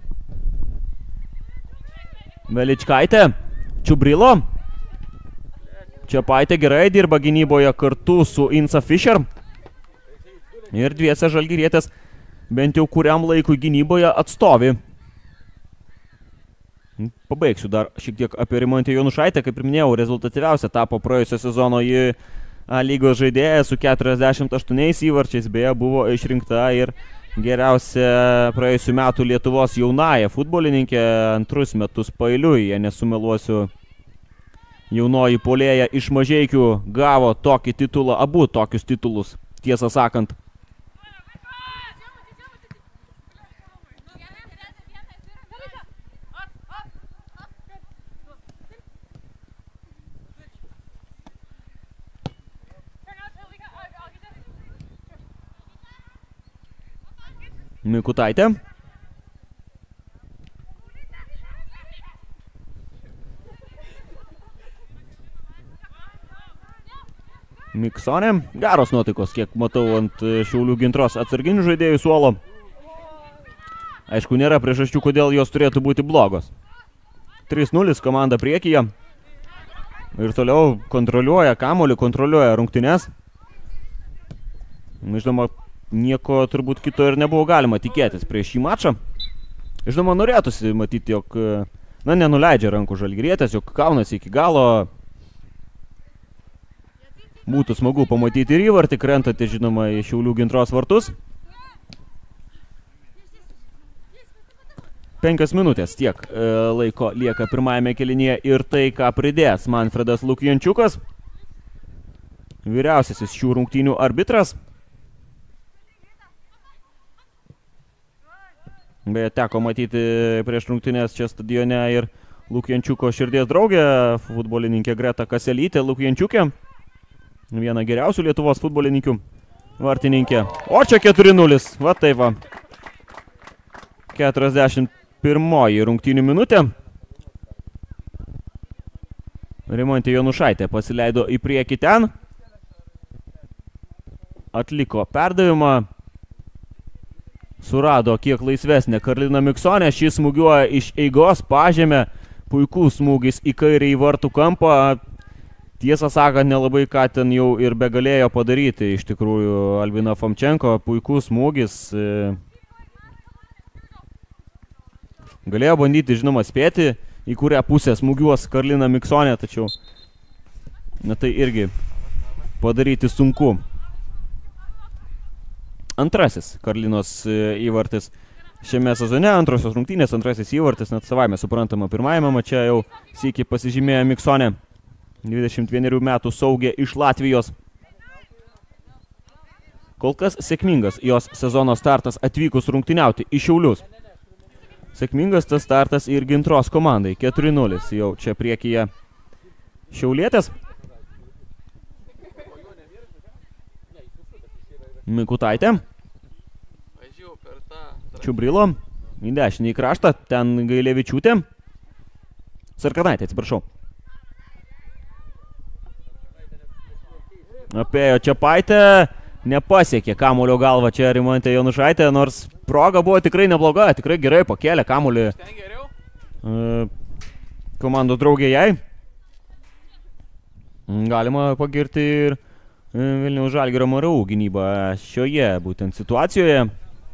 Veličkaitė. Čiubrilo. Čepaitė gerai dirba gynyboje kartu su Insa Fischer. Ir dviese žalgirietės bent jau kuriam laikui gynyboje atstovi. Pabaigsiu dar šiek tiek apie Rimantę Jonušaitę. Kaip ir minėjau, rezultatyviausia tapo praėjusio sezono į A lygos žaidėją su keturiasdešimt aštuoniais įvarčiais. Beje, buvo išrinkta ir geriausia praėjusių metų Lietuvos jaunąją futbolininkė antrus metus pailiui. Jei nesumeluosiu, jaunoji puolėja iš Mažeikių gavo tokį titulą, abu tokius titulus, tiesą sakant. Mikutaitė. Miksonė. Geros nuotaikos, kiek matau ant Šiaulių Gintros atsarginių žaidėjų suolo. Aišku, nėra priežasčių, kodėl jos turėtų būti blogos. trys nulis komanda priekyje. Ir toliau kontroliuoja kamuolį, kontroliuoja rungtynes. Žinoma, nieko turbūt kito ir nebuvo galima tikėtis prieš šį mačą. Žinoma, norėtųsi matyti, jog, na, nenuleidžia rankų žalgirietės, jog kaunasi iki galo. Būtų smagu pamatyti ir įvartį, krentantį, žinoma, į Šiaulių Gintros vartus. Penkios minutės tiek e, laiko lieka pirmajame kėlinyje ir tai, ką pridės Manfredas Lukjančiukas, vyriausiasis šių rungtynių arbitras. Beje, teko matyti prieš rungtynės čia stadione ir Lukjančiuko širdies draugė, futbolininkė Greta Kaselytė Lukjančiukė, viena geriausių Lietuvos futbolininkių vartininkė. O čia keturi nulis, va taip va. keturiasdešimt pirmoji rungtynių minutė. Rimantė Jonušaitė pasileido į priekį ten. Atliko perdavimą. Surado kiek laisvesnė Karolina Miksonė. Šis smūgiuoja iš eigos, pažemė. Puikus smūgis į kairį į vartų kampą. Tiesą sakant, nelabai ką ten jau ir begalėjo padaryti. Iš tikrųjų, Albina Fomčenko, puikus smūgis. Galėjo bandyti, žinoma, spėti, į kurią pusę smūgiuos Karolina Miksonė, tačiau na tai irgi padaryti sunku. Antrasis Karolinos įvartis šiame sezone, antrosios rungtynės, antrasis įvartis, net savaime suprantama, pirmajame mače jau sykį pasižymėjo Miksonė, dvidešimt vienerių metų saugė iš Latvijos. Kol kas sėkmingas jos sezono startas atvykus rungtyniauti į Šiaulius. Sėkmingas tas startas ir Gintros komandai. keturi nulis jau čia priekyje Šiaulietės. Mikutaitė. Čiubrilo. Į dešinį kraštą. Ten Gailevičiūtė. Sarkanaitė, atsiprašau. Apėjo Čepaitė. Nepasiekė kamuolio galva čia Rimantė Jonušaitė, nors proga buvo tikrai nebloga, tikrai gerai pakėlė kamuolį uh, komandos draugė jai. Galima pagirti ir Vilniaus Žalgirio M R U gynybą šioje būtent situacijoje.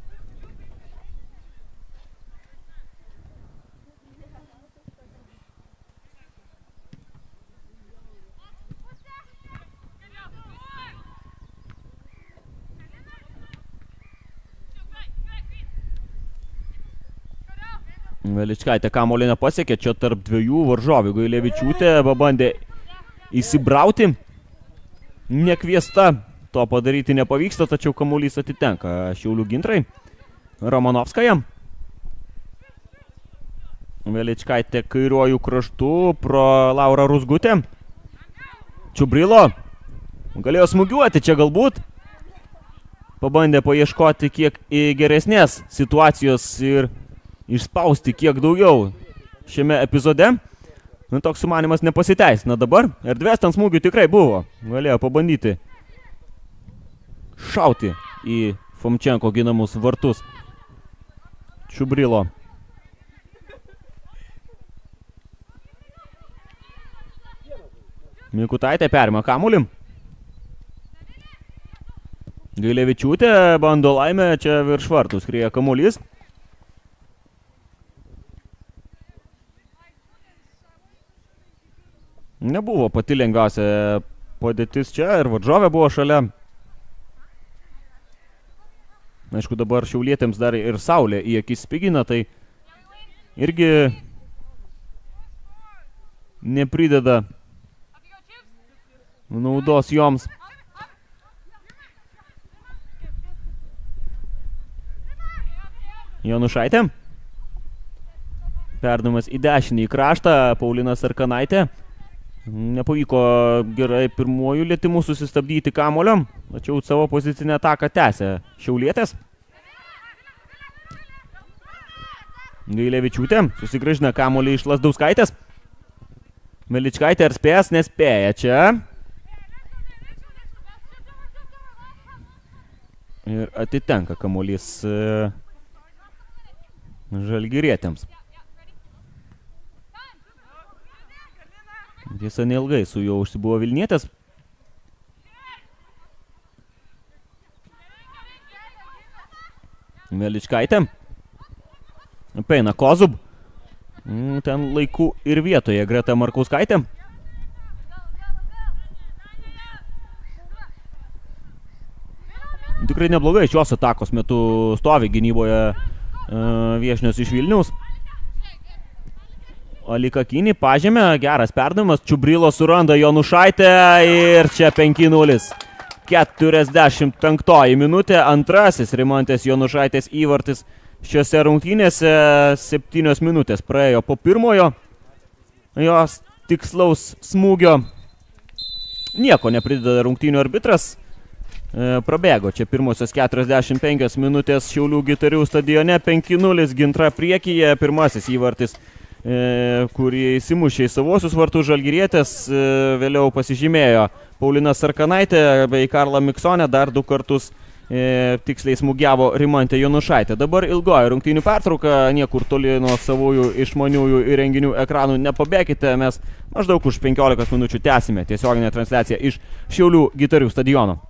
Veličkaitė kamuolį nepasiekė, čia tarp dviejų varžovių. Gailevičiūtė pabandė įsibrauti. Nekviesta, to padaryti nepavyksta, tačiau kamuolys atitenka Šiaulių Gintrai. Romanovskaja. Veličkaitė kairiuoju kraštu pro Laurą Ruzgutę. Čiubrilo. Galėjo smūgiuoti čia galbūt. Pabandė paieškoti kiek geresnės situacijos ir išspausti kiek daugiau šiame epizode. Nu, toks sumanimas nepasiteisina dabar. Erdvės ten smūgių tikrai buvo. Galėjo pabandyti šauti į Fomčenko ginamus vartus. Čiubrilo. Mikutaitė perima kamuolį. Gailevičiūtė bando laimę, čia virš vartų skrieja kamuolys. Nebuvo pati lengviausia padėtis čia ir varžovė buvo šalia. Aišku, dabar šiaulietėms dar ir saulė į akis spigina, tai irgi neprideda naudos joms. Jonušaitė. Perdavimas į dešinį kraštą, Paulina Sarkanaitė. Nepavyko gerai pirmuoju lietimu susistabdyti kamuolio, tačiau savo pozicinę ataką tęsė šiaulietės. Gailevičiūtė susigrąžina kamuolį iš Lazdauskaitės. Veličkaitė ar spės, nespėja čia. Ir atitenka kamuolys žalgirietėms. Tiesa, neilgai su juo užsibuvo Vilnietės. Veličkaitė. Peina Kozub. Ten laiku ir vietoje Greta Markauskaitė. Tikrai neblogai šios atakos metu stovi gynyboje viešnios iš Vilniaus. Alikakinį pažemė, geras perdavimas, Čiubrilo suranda Jonušaitę ir čia penki nulis. keturiasdešimt penktoji minutė, antrasis Rimantės Jonušaitės įvartis šiose rungtynėse, septynios minutės praėjo po pirmojo. Jos tikslaus smūgio nieko neprideda rungtynių arbitras. E, prabėgo čia pirmosios keturiasdešimt penkios minutės Šiaulių Gitarių stadione, penki nulis Gintra priekyje, pirmasis įvartis, E, kurį įsimušė į savosius vartus žalgirietės, e, vėliau pasižymėjo Paulina Sarkanaitė bei Karla Miksonė, dar du kartus e, tiksliai smūgiavo Rimantė Jonušaitė. Dabar ilgoji rungtynių pertrauka, niekur toli nuo savųjų išmaniųjų įrenginių ekranų nepabėkite, mes maždaug už penkiolikos minučių tęsime tiesioginę transliaciją iš Šiaulių Gitarių stadiono.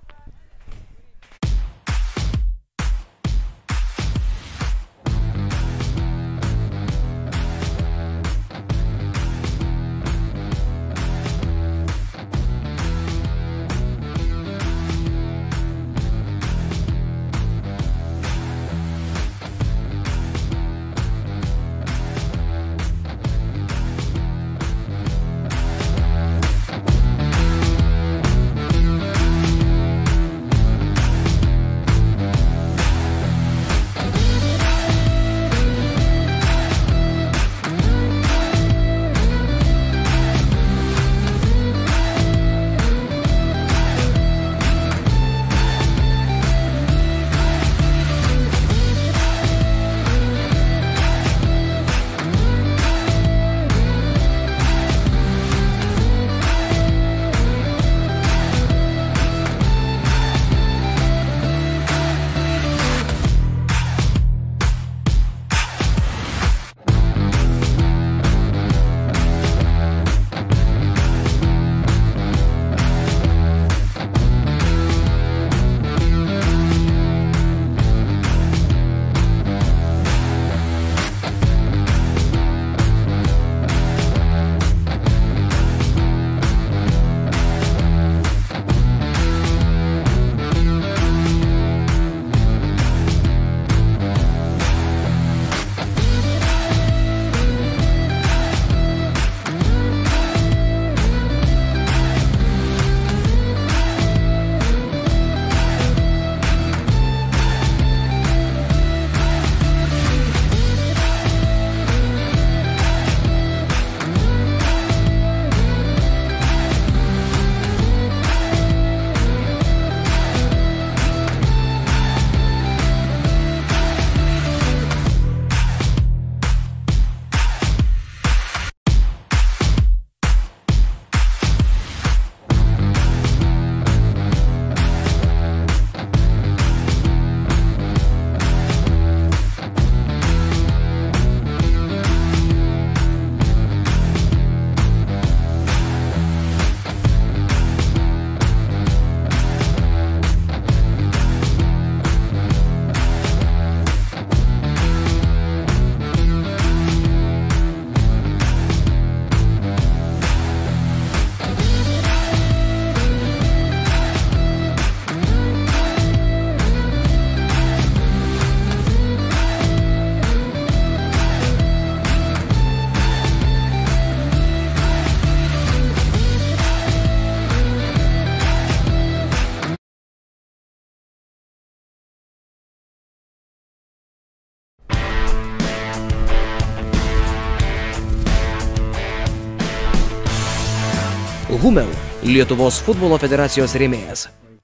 Humel, Lietuvos futbolo federacijos rėmėjas.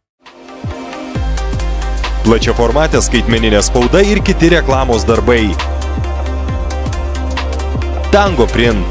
Plačiaformatė skaitmeninė spauda ir kiti reklamos darbai. Tango Print.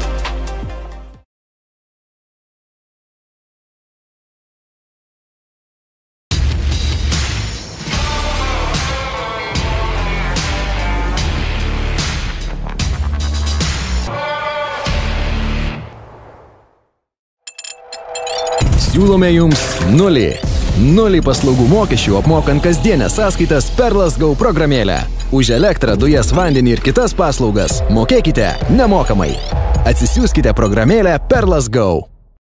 Siūlome jums nulį. Nulį paslaugų mokesčių apmokant kasdienės sąskaitas Perlas Go programėlę. Už elektrą, dujas, vandenį ir kitas paslaugas mokėkite nemokamai. Atsisiųskite programėlę Perlas Go.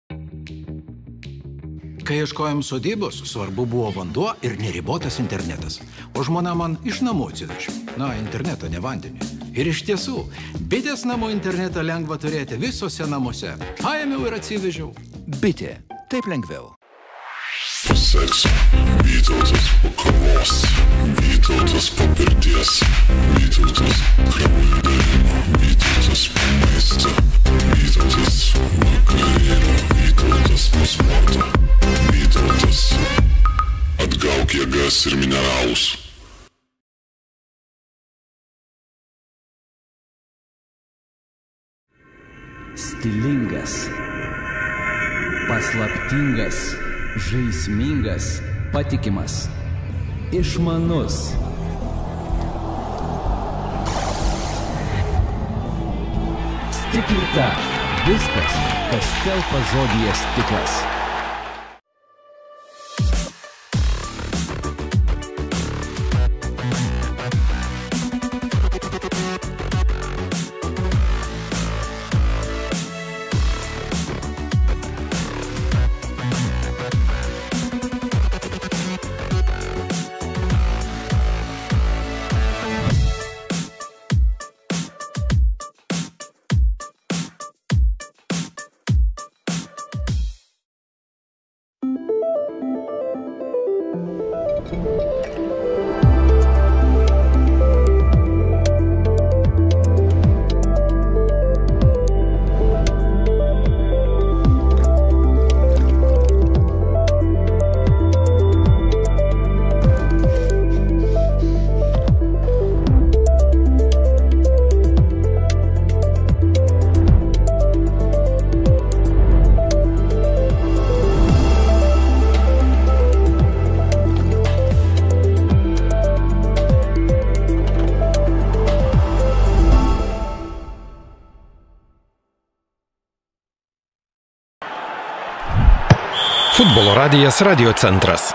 Kai ieškojom sodybos, svarbu buvo vanduo ir neribotas internetas. O žmona man iš namų atsivežė. Na, internetą, ne vandenį. Ir iš tiesų, bitės namų internetą lengva turėti visose namuose. Paėmiau ir atsivežiau. Bitė. Taip lengviau. Po sekso, Vytautas po kavos, Vytautas po pirties, Vytautas kraujo dalimo, Vytautas po maisto, Vytautas vakarėlio, Vytautas po sporto, Vytautas atgauk jėgas ir mineralus. Stilingas, paslaptingas, žaismingas, patikimas, išmanus. Stiklita. Viskas, kas telpa žodyje stiklas. Futbolo radijas Radio Centras.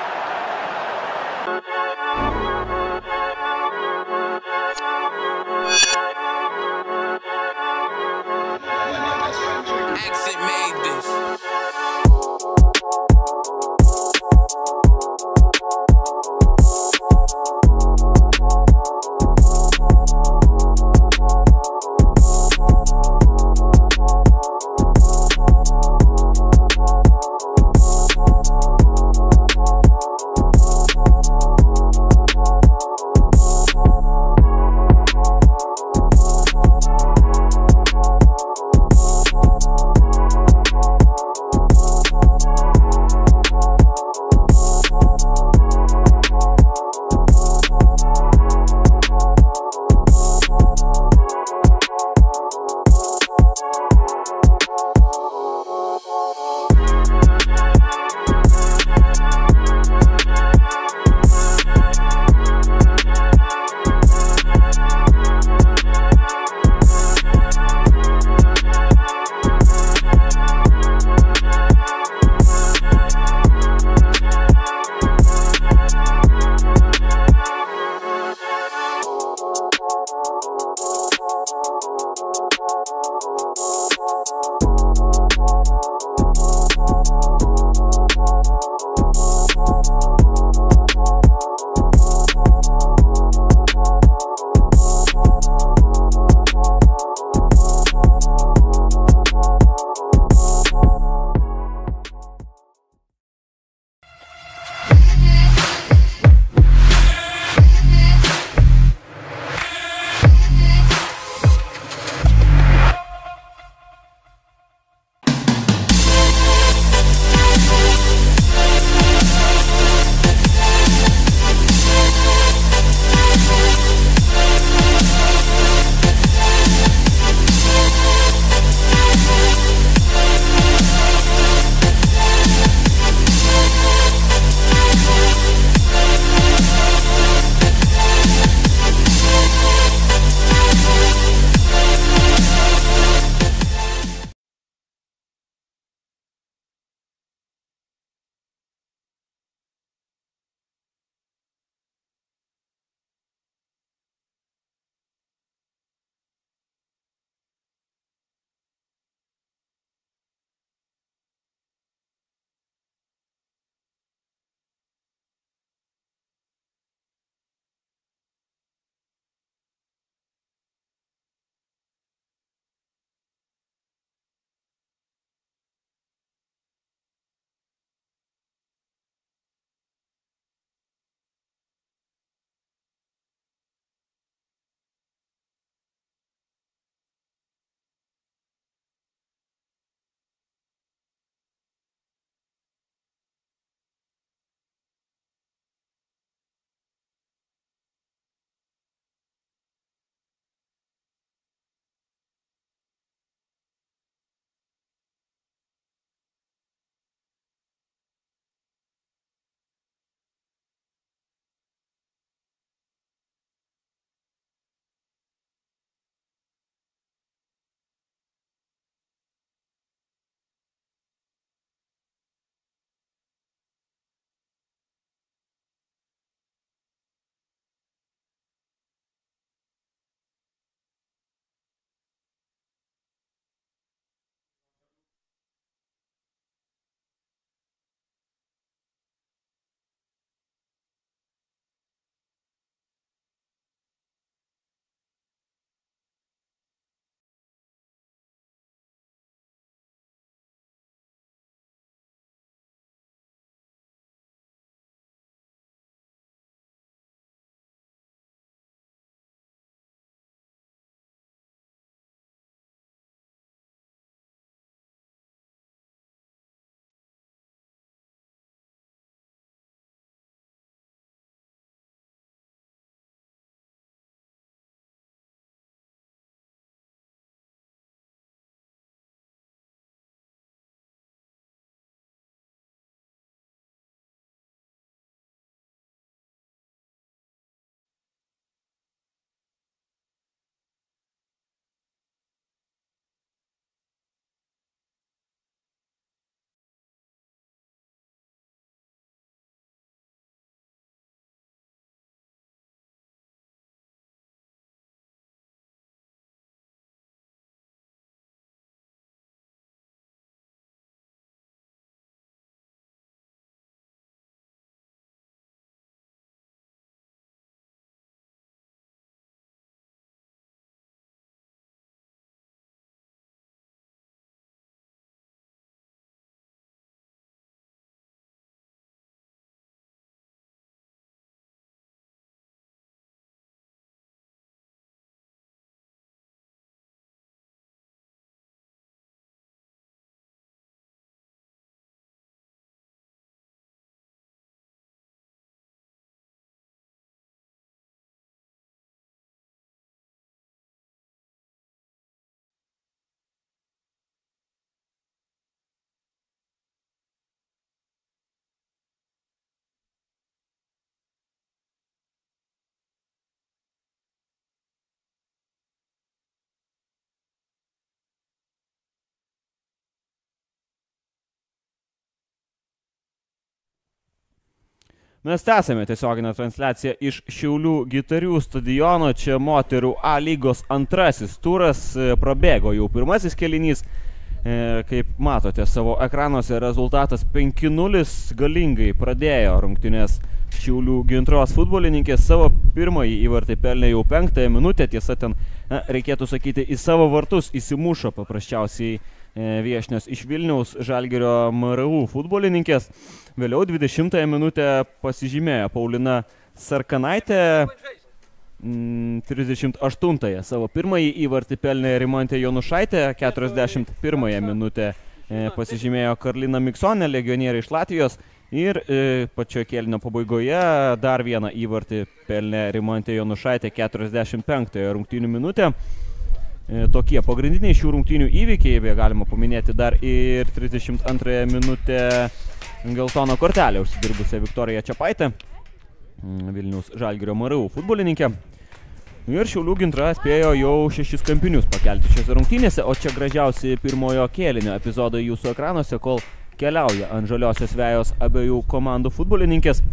Mes tęsame tiesioginę transliaciją iš Šiaulių Gitarių stadiono. Čia moterų A lygos antrasis turas, prabėgo jau pirmasis kėlinys. E, kaip matote savo ekranuose, rezultatas penki nulis, galingai pradėjo rungtynės Šiaulių Gintros futbolininkės. Savo pirmąjį įvartį pelnė jau penktąją minutę, tiesa ten, na, reikėtų sakyti, į savo vartus įsimušo paprasčiausiai viešnios iš Vilniaus Žalgirio M R U futbolininkės. Vėliau dvidešimtąją minutę pasižymėjo Paulina Sarkanaitė, trisdešimt aštuntąją savo pirmąjį įvartį pelnė Rimantė Jonušaitė, keturiasdešimt pirmąją minutę pasižymėjo Karlina Miksonė, legionierė iš Latvijos, ir pačioje kėlinio pabaigoje dar vieną įvartį pelnė Rimantė Jonušaitė, keturiasdešimt penktąją rungtynių minutę. Tokie pagrindiniai šių rungtynių įvykiai, beje, galima paminėti dar ir trisdešimt antrąją minutę geltoną kortelę užsidirbusią Viktoriją Čepaitę, Vilniaus Žalgirio M R U futbolininkė. Ir Šiaulių Gintra spėjo jau šešis kampinius pakelti šiose rungtynėse, o čia gražiausi pirmojo kėlinio epizodai jūsų ekranuose, kol keliauja ant žaliosios vejos abiejų komandų futbolininkės.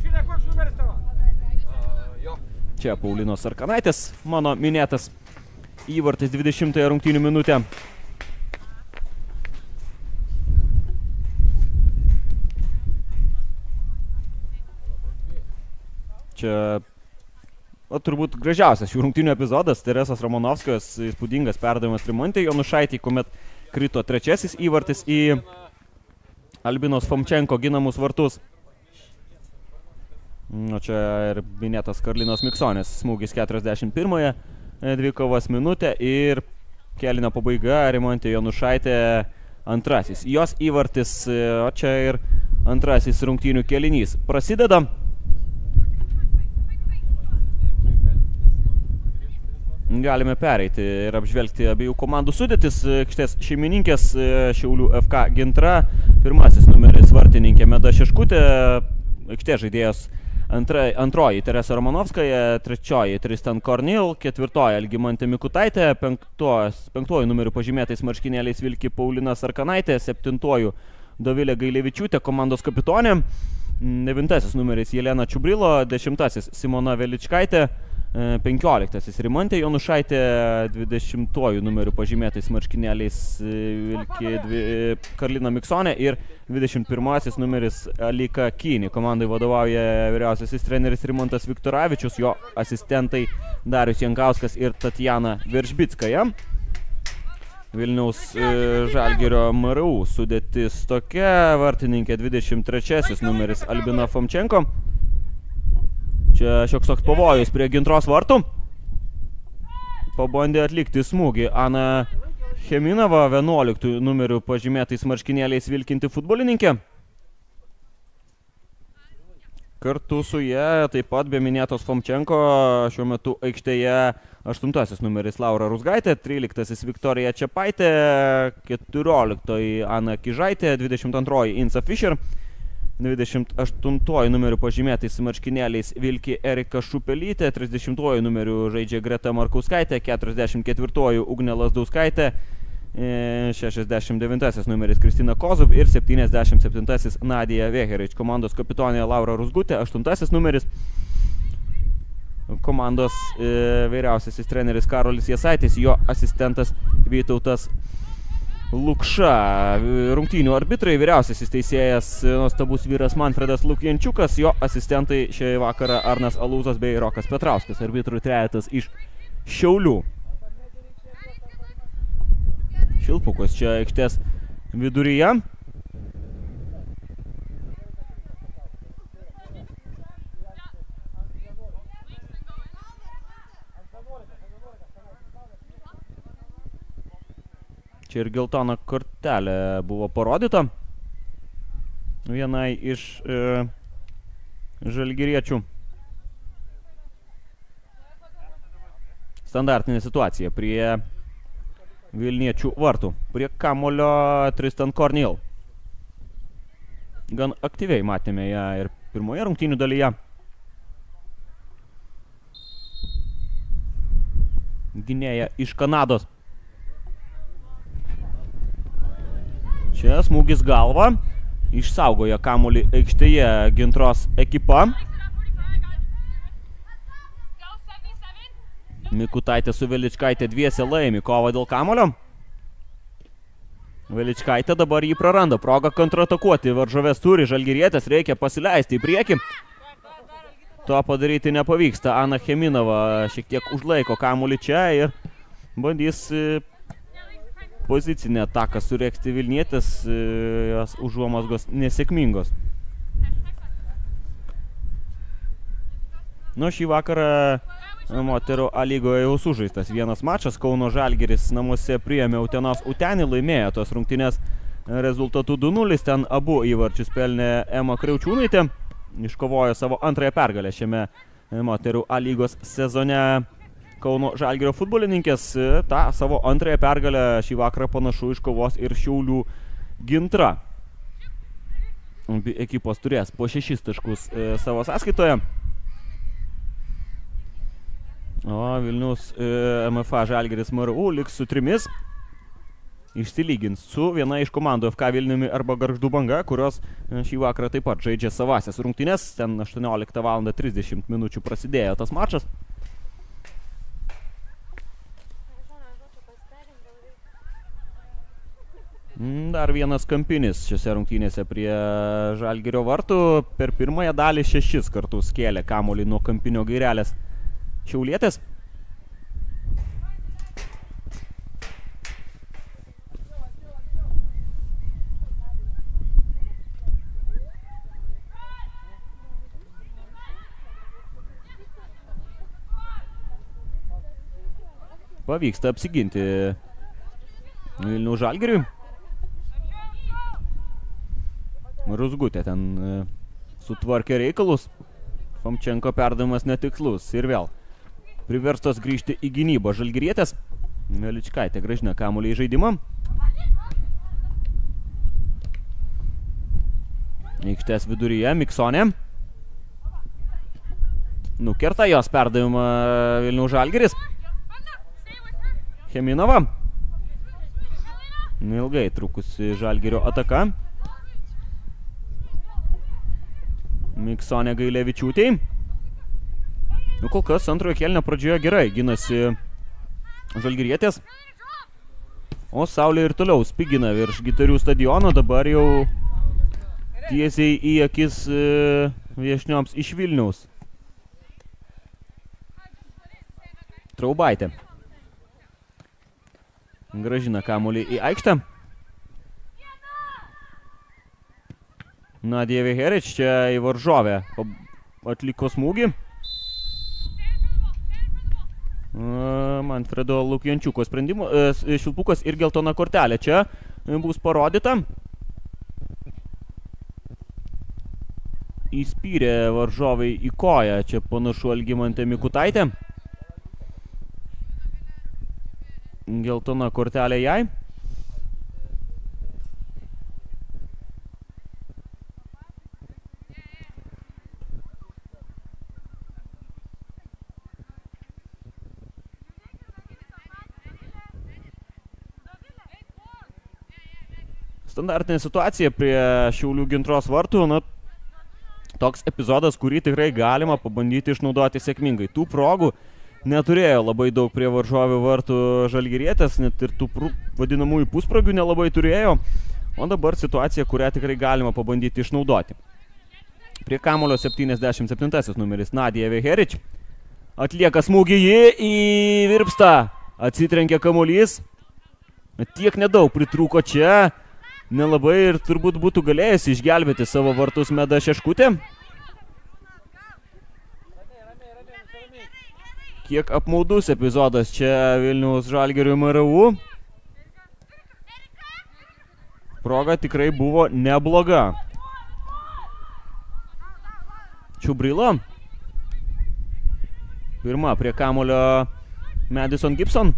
Čia Paulinos Sarkanaitės, mano minėtas įvartis dvidešimtąją rungtynių minutę. Čia o, turbūt gražiausias šių rungtynių epizodas, Teresos Romanovskos įspūdingas perdavimas Rimantei Jonušaitei, kuomet krito trečiasis įvartis į Albinos Fomčenko ginamus vartus. O čia ir minėtas Karlinos Miksonės smūgis keturiasdešimt pirmąją dvikovos minutę ir kėlinio pabaiga Rimantė Jonušaitė antrasis. Jos įvartis, o čia ir antrasis rungtynių kėlinys prasideda. Galime pereiti ir apžvelgti abiejų komandų sudėtis. Aikštės šeimininkės Šiaulių F K Gintra, pirmasis numeris vartininkė Meda Šeškutė, aikštės žaidėjos Antra, antroji Teresa Romanovskaja, trečioji Tristan Kornil, ketvirtoji Algimantė Mikutaitė, penktuoju numeriu pažymėtais marškinėliais vilki Paulina Sarkanaitė, septintuoju Dovilė Gailevičiūtė, komandos kapitonė, devintasis numeris Jelena Čiubrilo, dešimtasis Simona Veličkaitė, penkioliktasis Rimantė Jonušaitė, dvidešimtuoju numeriu pažymėtais marškinėliais vilki dvi, Karlina Miksonė ir dvidešimt pirmasis numeris Alika Kyni. Komandai vadovauja vyriausiasis treneris Rimantas Viktoravičius, jo asistentai Darius Jankauskas ir Tatjana Veržbickaja. Vilniaus Žalgirio M R U sudėtis tokia: vartininkė dvidešimt trečiasis numeris Albina Fomčenko. Čia šioks toks pavojus prie Gintros vartų. Pabandė atlikti smūgį Ana Cheminova, vienuoliktų numerių pažymėtais marškinėliais vilkinti futbolininkė. Kartu su jie taip pat be minėtos Fomčenko šiuo metu aikštėje aštuntasis numeris Laura Ruzgaitė, tryliktasis Viktorija Čepaitė, keturioliktoji Ana Kižaitė, dvidešimt antroji Insa Fischer, dvidešimt aštuntuoju numeriu pažymėtais marškinėliais vilki Erika Šupelytė, trisdešimtuoju numeriu žaidžia Greta Markauskaitė, keturiasdešimt ketvirtuoju Ugnė Lazdauskaitė, šešiasdešimt devintasis numeris Kristina Kozub ir septyniasdešimt septintasis Nadija Veherič. Komandos kapitonė Laura Ruzgutė, aštuntasis numeris. Komandos e, vyriausiasis treneris Karolis Jasaitis, jo asistentas Vytautas Lukša. Rungtynių arbitrai, vyriausiasis teisėjas nuostabus vyras Manfredas Lukjančiukas, jo asistentai šį vakarą Arnas Alūzas bei Rokas Petrauskas, arbitrų trejetas iš Šiaulių. Šilpukas čia aikštės viduryje. Čia ir geltona kortelė buvo parodyta vienai iš e, žalgiriečių. Standartinė situacija prie Vilniečių vartų. Prie kamulio Tristan Kornil. Gan aktyviai matėme ją ir pirmoje rungtynių dalyje. Gynėja iš Kanados. Čia smūgis galva išsaugoja kamuolį aikštėje Gintros ekipa. Mikutaitė su Veličkaitė dviese laimi kovą dėl kamuolio. Veličkaitė dabar jį praranda. Proga kontratakuoti. Varžovės turi žalgirietis, reikia pasileisti į priekį. To padaryti nepavyksta. Ana Cheminova šiek tiek užlaiko kamuolį čia ir bandys pozicinę ataką sureksti Vilnietis. Jos užuomazgos nesėkmingos. Nu, šį vakarą moterų A lygoje jau sužaistas vienas mačas. Kauno Žalgiris namuose priėmė Utenos Utenį, laimėjo tos rungtynės rezultatų du nulis. Ten abu įvarčius pelnė Ema Kriaučiūnaitė. Iškovojo savo antrąją pergalę šiame moterų A lygos sezone. Kauno Žalgirio futbolininkės tą savo antrąją pergalę šį vakarą panašu iškovos ir Šiaulių Gintra. Ekipos turės po šešis taškus savo sąskaitoje. O Vilniaus M F A Žalgiris M R U liks su trimis. Išsilygins su viena iš komandų F K Vilniumi arba Gargždų Banga, kurios šį vakarą taip pat žaidžia savąsias rungtynes. Ten aštuonioliktą valandą trisdešimt minučių prasidėjo tas mačas. Dar vienas kampinis šiose rungtynėse prie Žalgirio vartų. Per pirmąją dalį šešis kartus kėlė kamuolį nuo kampinio gairelės šiaulietės. Pavyksta apsiginti Vilniaus Žalgiriui. Ruzgutė ten sutvarkė reikalus. Famčenko perdavimas netikslus ir vėl priverstos grįžti į gynybą žalgirietės. Veličkaitė grąžina kamuolį į žaidimą. Aikštės viduryje Miksonė. Nukerta jos perdavimą Vilniaus Žalgiris. Cheminova. Ilgai trukusi Žalgirio ataka. Miksonė Gailevičiūtei. Nu, kol kas antrojo kėlinio pradžioje gerai ginasi žalgirietės. O Saulė ir toliau spigina virš Gitarių stadiono. Dabar jau tiesiai į akis viešnioms iš Vilniaus. Traubaitė grąžina kamuolį į aikštę. Nadija Viherič čia į varžovę atliko smūgį. Manfredo Lukjančiuko sprendimo, švilpukas ir geltona kortelė čia bus parodyta. Įspyrė varžovai į koją, čia panašu Algimantė Mikutaitė. Geltona kortelė jai. Standartinė situacija prie Šiaulių Gintros vartų. Na, toks epizodas, kurį tikrai galima pabandyti išnaudoti sėkmingai. Tų progų neturėjo labai daug prie varžovių vartų žalgirietės, net ir tų vadinamųjų puspragių nelabai turėjo. O dabar situacija, kurią tikrai galima pabandyti išnaudoti. Prie kamulio septyniasdešimt septintasis numeris Nadija Viherič. Atlieka smūgį, ji įvirpsta. Atsitrenkia kamuolys. Tiek nedaug pritrūko čia. Nelabai ir turbūt būtų galėjęs išgelbėti savo vartus Meda Šeškutė. Kiek apmaudus epizodas čia Vilniaus Žalgirio M R U. Proga tikrai buvo nebloga. Čiubrilo. Pirma prie kamulio Madison Gibson.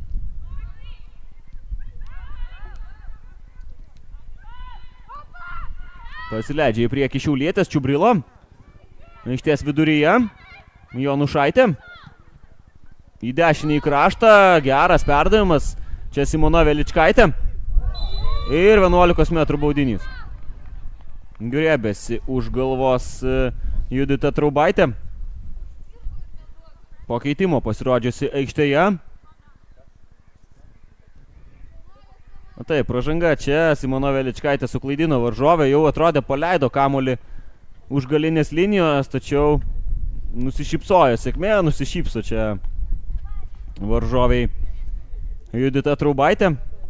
Pasileidžia į priekį Šiaulietės, Čiubrilo. Aikštės viduryje Jonušaitė. Į dešinį kraštą, geras perdavimas. Čia Simona Veličkaitė. Ir vienuolikos metrų baudinys. Griebėsi už galvos Judita Traubaitė. Po keitimo pasirodžiusi aikštėje. Na taip, pražanga čia, Simona Veličkaitė suklaidino varžovę, jau atrodė paleido kamuolį už galinės linijos, tačiau nusišypsojo sėkmė, nusišypso čia varžoviai Judita Traubaitė.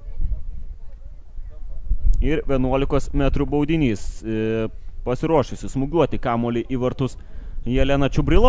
Ir vienuolikos metrų baudinys. E, pasiruošusi smūgiuoti kamuolį į vartus Jelena Čiubrilo.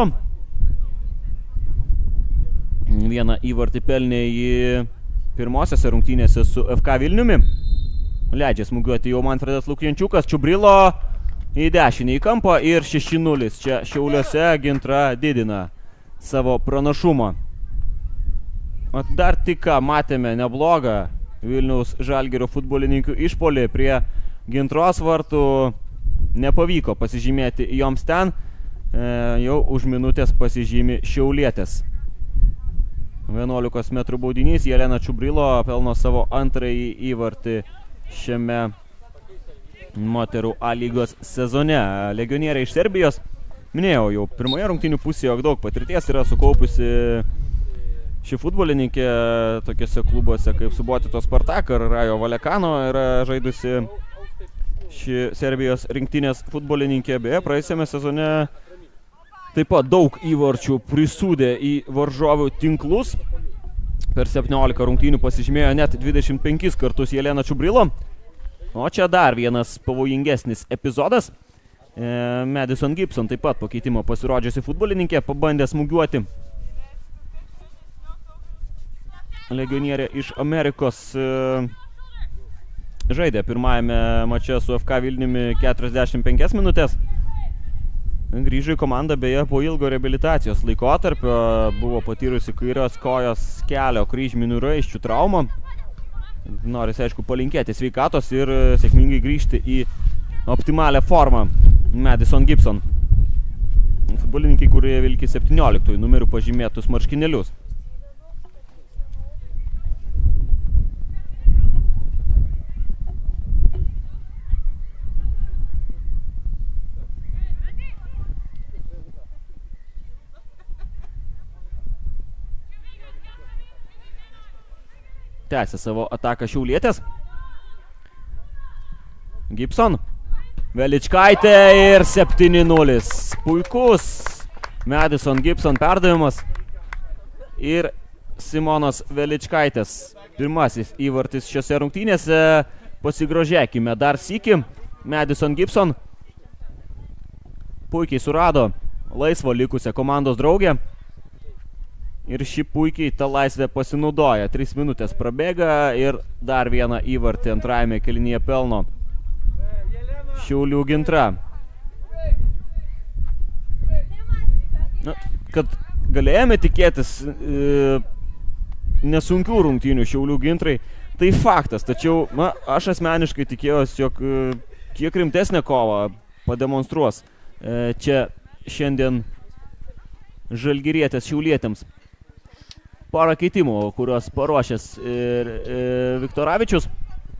Vieną įvartį pelnė į pirmosiose rungtynėse su F K Vilniumi. Leidžia smūgiuoti jau Manfredas Lukjančiukas. Čiubrilo į dešinį į kampą ir šeši nulis. Čia Šiauliuose Gintra didina savo pranašumą. O dar tik ką matėme neblogą Vilniaus Žalgirio futbolininkų išpolį prie Gintros vartų. Nepavyko pasižymėti joms ten. E, jau už minutės pasižymi šiaulietės. vienuolikos metrų baudinys. Jelena Čiubrilo pelno savo antrąjį įvartį šiame moterų A lygos sezone. Legionieriai iš Serbijos. Minėjau jau pirmoje rungtynių pusėje, jog daug patirties yra sukaupusi ši futbolininkė tokiuose klubuose kaip Subotitos Spartak ar Rajo Valekano yra žaidusi ši Serbijos rinktinės futbolininkė. Beje, praėjusiame sezone taip pat daug įvarčių prisūdė į varžovių tinklus. Per septyniolika rungtynių pasižymėjo net dvidešimt penkis kartus Jelena Čiubrilo. O čia dar vienas pavojingesnis epizodas. E, Madison Gibson taip pat po keitimo pasirodžiusi futbolininkė pabandė smūgiuoti. Legionierė iš Amerikos e, žaidė pirmajame mače su F K Vilniumi keturiasdešimt penkias minutės. Grįžo į komandą beje po ilgo reabilitacijos laikotarpio, buvo patyrusi kairios kojos kelio kryžminių raiščių traumą. Norisi, aišku, palinkėti sveikatos ir sėkmingai grįžti į optimalią formą. Madison Gibson. Futbolininkai, kurie vilki septynioliktųjų numerių pažymėtus marškinėlius. Tęsia savo ataką šiaulietės. Gibson. Veličkaitė ir septyni nulis. Puikus Madison Gibson perdavimas. Ir Simonos Veličkaitės pirmasis įvartis šiose rungtynėse. Pasigrožėkime dar sykį. Madison Gibson puikiai surado laisvo likusią komandos draugę. Ir ši puikiai tą laisvę pasinaudoja. Tris minutės prabėga ir dar vieną įvartį antrajame kėlinyje pelno Šiaulių Gintra. Na, kad galėjome tikėtis e, nesunkių rungtynių Šiaulių Gintrai, tai faktas. Tačiau na, aš asmeniškai tikėjausi, jog e, kiek rimtesnę kovą pademonstruos e, čia šiandien žalgirietės šiaulietėms. Porą keitimų, kuriuos paruošęs ir, ir Viktoravičius.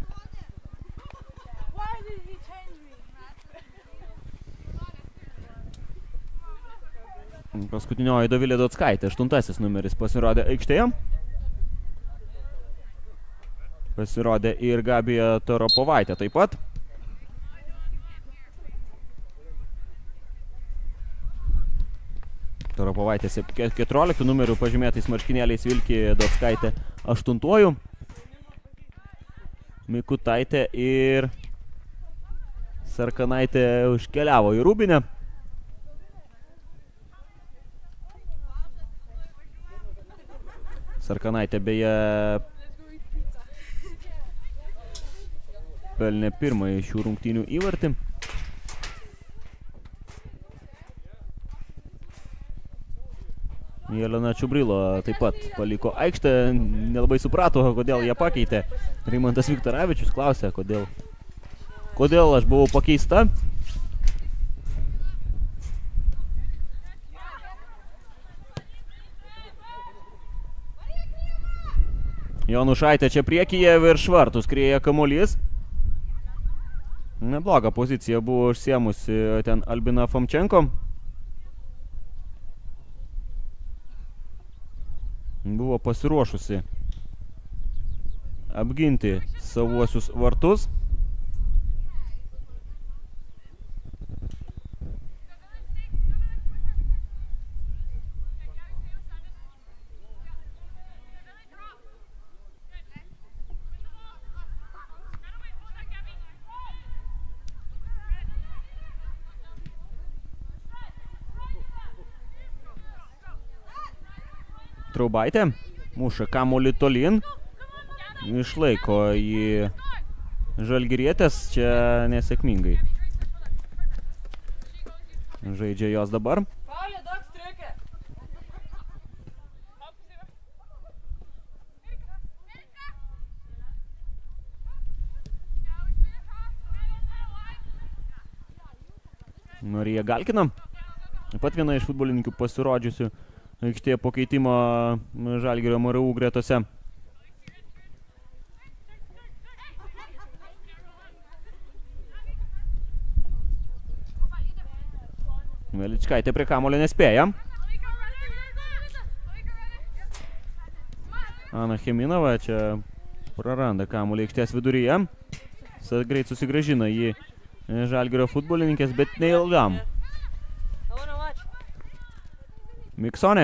Paskutinioji Dovilė Dockaitė, aštuntasis numeris, pasirodė aikštėje. Pasirodė ir Gabija Tarapovaitė taip pat. Tarapovaitė keturioliktų numerių pažymėtais marškinėliais vilki Dockaitė aštuntuoju. Mikutaitė ir Sarkanaitė užkeliavo į rūbinę. Sarkanaitė beje pelnė pirmąjį šių rungtynių įvartį. Jelena Čiubrilo taip pat paliko aikštę, nelabai suprato, kodėl ją pakeitė. Rimantas Viktoravičius klausė, kodėl, kodėl aš buvau pakeista. Jonušaitė čia priekyje virš vartų skrieja kamuolys. Nebloga pozicija buvo užsiemusi ten Albina Fomčenko. Buvo pasiruošusi apginti savuosius vartus. Traubaitė muša kamuolį tolyn, išlaiko jį žalgirietės, čia nesėkmingai žaidžia jos dabar. Marija Galkina, taip pat viena iš futbolininkų pasirodžiusių aikštėje po keitimo Žalgirio M R U gretose. Veličkaitė prie kamuolio nespėja. Ana Cheminova čia praranda kamuolį aikštės viduryje. Greit susigrąžina jį Žalgirio futbolininkės, bet neilgam. Miksonė.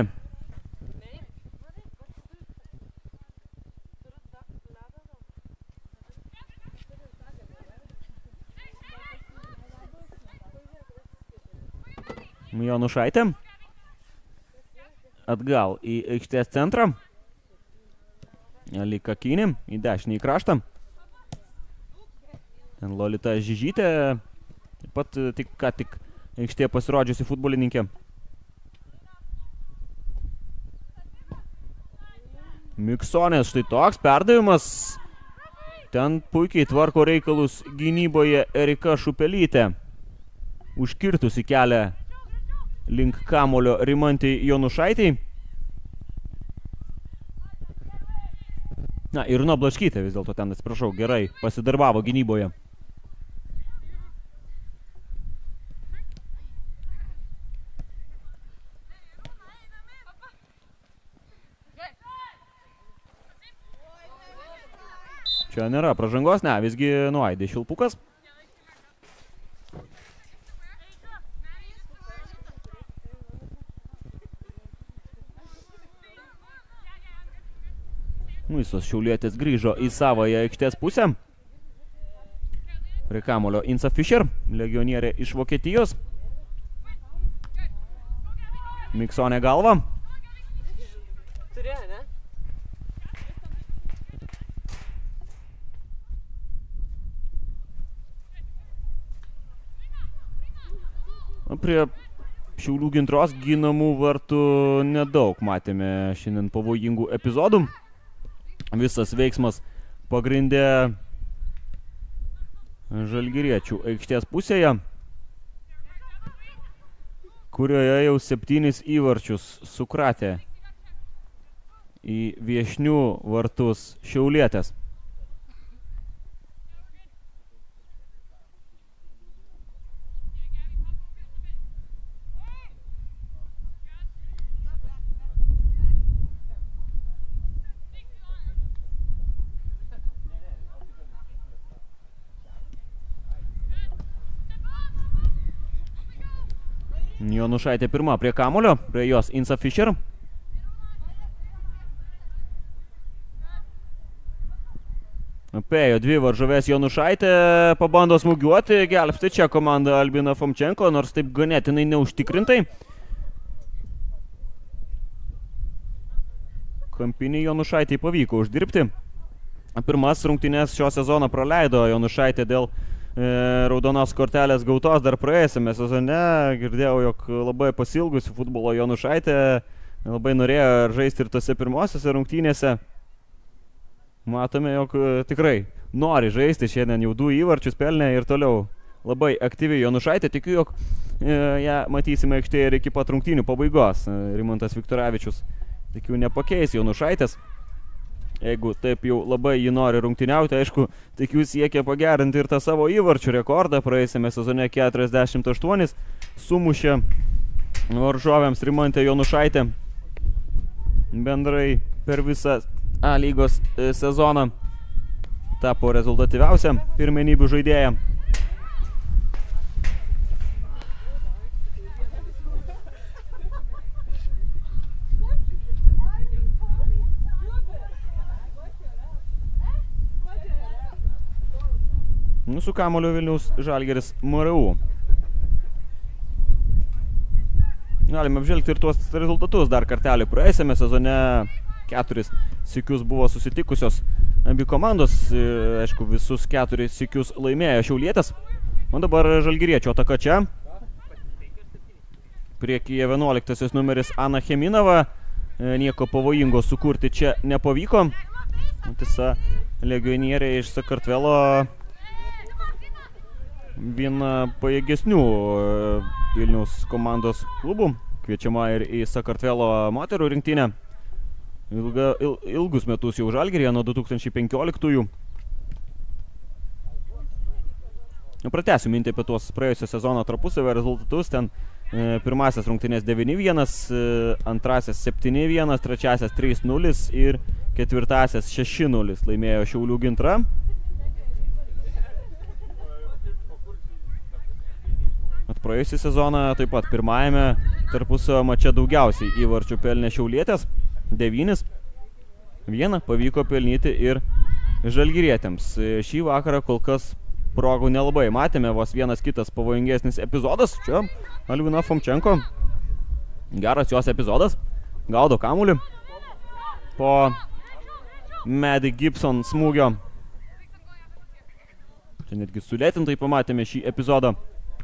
Jonušaitė. Atgal į aikštės centrą. Likakinį į dešinį kraštą. Ten Lolita Žižytė. Taip pat tik, ką tik aikštėje pasirodžiusi futbolininkė. Miksonės, štai toks perdavimas. Ten puikiai tvarko reikalus gynyboje Erika Šupelytė. Užkirtusi kelią link kamulio Rimantei Jonušaitei. Na, ir Irina Blaškytė vis dėlto ten, atsiprašau, gerai pasidarbavo gynyboje. Čia nėra pražangos, ne, visgi nuaidė šilpukas. Visos šiaulietės grįžo į savąją aikštės pusę. Prie kamulio Insa Fischer, legionierė iš Vokietijos. Miksonė galva. Turėjo, ne? Prie Šiaulių Gintros ginamų vartų nedaug matėme šiandien pavojingų epizodų. Visas veiksmas pagrindė žalgiriečių aikštės pusėje, kurioje jau septynis įvarčius sukratė į viešnių vartus šiaulietės. Jonušaitė pirma prie kamulio, prie jos Insa Fischer. Apėjo dvi varžovės Jonušaitė, pabando smūgiuoti, gelbsti čia komanda Albina Fomčenko, nors taip ganėtinai neužtikrintai. Kampinį Jonušaitį pavyko uždirbti. Pirmas rungtynes šio sezono praleido Jonušaitė dėl raudonos kortelės gautos dar praėjusiame sezone. Girdėjau, jog labai pasilgusi futbolo Jonušaitė, labai norėjo žaisti ir tose pirmosiose rungtynėse. Matome, jog tikrai nori žaisti, šiandien jau du įvarčius pelnė ir toliau labai aktyvi Jonušaitė. Tikiu, jog ją matysime aikštėje ir iki pat rungtynių pabaigos. Rimantas Viktoravičius, tikiu, nepakeis Jonušaitės. jeigu taip jau labai jį nori rungtyniauti, aišku, tik jūs siekia pagerinti ir tą savo įvarčių rekordą. Praėjusiame sezone keturiasdešimt aštuoni sumušė varžovėms Rimantė Jonušaitė bendrai per visą A lygos sezoną. Tapo rezultatyviausia pirmenybių žaidėja. Nu, su kamuoliu Vilniaus Žalgiris M R U. Galime apžvelgti ir tuos rezultatus dar kartelį. Praėjusiame sezone keturis sykius buvo susitikusios abi komandos. Aišku, visus keturis sykius laimėjo Šiaulietės. O dabar žalgiriečio ataka čia. Priekyje vienuoliktasis numeris Ana Cheminova. Nieko pavojingo sukurti čia nepavyko. Tiesa, legionieriai iš Sakartvelo viena pajėgesnių Vilniaus komandos klubų. Kviečiama ir į Sakartvelo moterų rinktinę. Ilga, il, ilgus metus jau Žalgiryje nuo du tūkstančiai penkioliktųjų. Pratęsiu mintį apie tuos praėjusio sezono tarpusavio rezultatus. Ten e, pirmasis rungtynės devyni vienas, e, antrasis septyni vienas, trečiasis trys nulis ir ketvirtasis šeši nulis laimėjo Šiaulių Gintra. Praėjusį sezoną taip pat pirmajame tarpusavio mače daugiausiai įvarčių pelnė Šiaulietės, devynis. Vieną pavyko pelnyti ir žalgirietėms. Šį vakarą kol kas progų nelabai matėme, vos vienas kitas pavojingesnis epizodas. Čia Alvina Fomčenko. Geras jos epizodas. Gaudo kamuolį po Maddie Gibson smūgio. Čia netgi sulėtintai pamatėme šį epizodą.